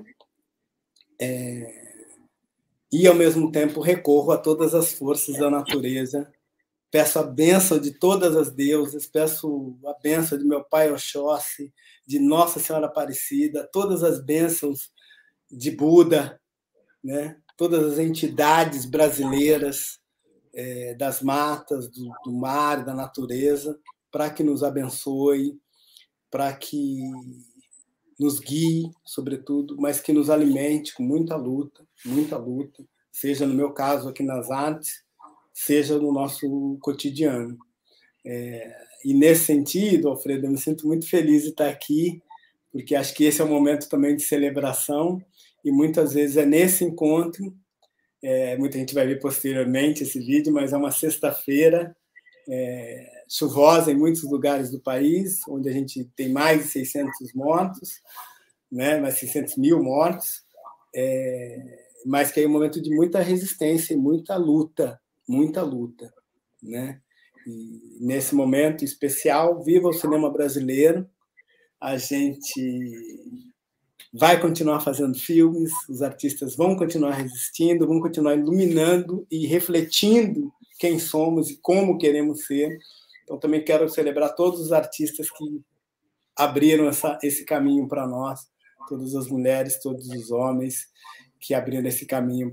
e, ao mesmo tempo, recorro a todas as forças da natureza. Peço a bênção de todas as deusas, peço a bênção de meu pai Oxóssi, de Nossa Senhora Aparecida, todas as bênçãos de Buda, né? Todas as entidades brasileiras, das matas, do mar, da natureza, para que nos abençoe, para que nos guie, sobretudo, mas que nos alimente com muita luta, seja no meu caso aqui nas artes, seja no nosso cotidiano. E nesse sentido, Alfredo, eu me sinto muito feliz de estar aqui, porque acho que esse é um momento também de celebração, e muitas vezes é nesse encontro, muita gente vai ver posteriormente esse vídeo, mas é uma sexta-feira, chuvosa em muitos lugares do país, onde a gente tem mais de 600 mortos, né, mais 600 mil mortos, mas que é um momento de muita resistência e muita luta, né? E nesse momento especial, viva o cinema brasileiro, a gente vai continuar fazendo filmes, os artistas vão continuar resistindo, vão continuar iluminando e refletindo quem somos e como queremos ser. Então, também quero celebrar todos os artistas que abriram esse caminho para nós, todas as mulheres, todos os homens que abriram esse caminho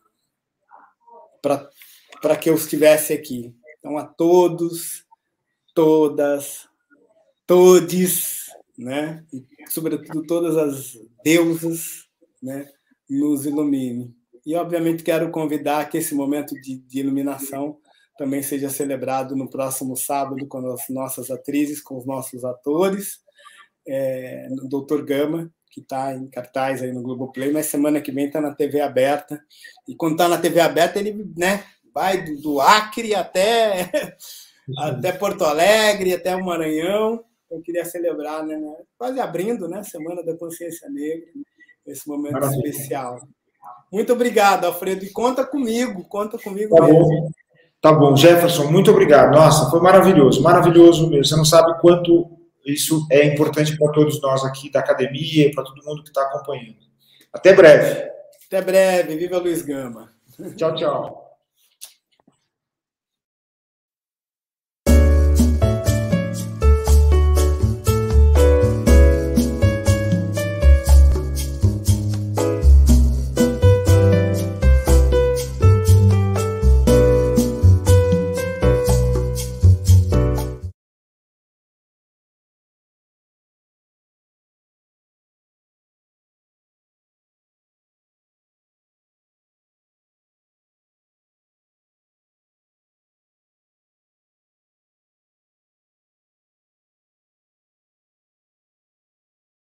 para que eu estivesse aqui. Então, a todos, todas, todes, né? E, sobretudo, todas as deusas, né? Nos ilumine. E, obviamente, quero convidar que esse momento de iluminação também seja celebrado no próximo sábado com as nossas atrizes, com os nossos atores, no Dr. Gama, que está em cartaz aí no Globoplay, mas semana que vem está na TV aberta. E quando está na TV aberta, ele, né, vai do Acre até Porto Alegre, até o Maranhão. Eu queria celebrar, né, quase abrindo, né, Semana da Consciência Negra, esse momento especial. Muito obrigado, Alfredo, e conta comigo mesmo. Tá bom, Jefferson, muito obrigado. Nossa, foi maravilhoso, maravilhoso mesmo. Você não sabe quanto isso é importante para todos nós aqui da academia, para todo mundo que está acompanhando. Até breve. Até breve. Viva Luiz Gama. Tchau, tchau.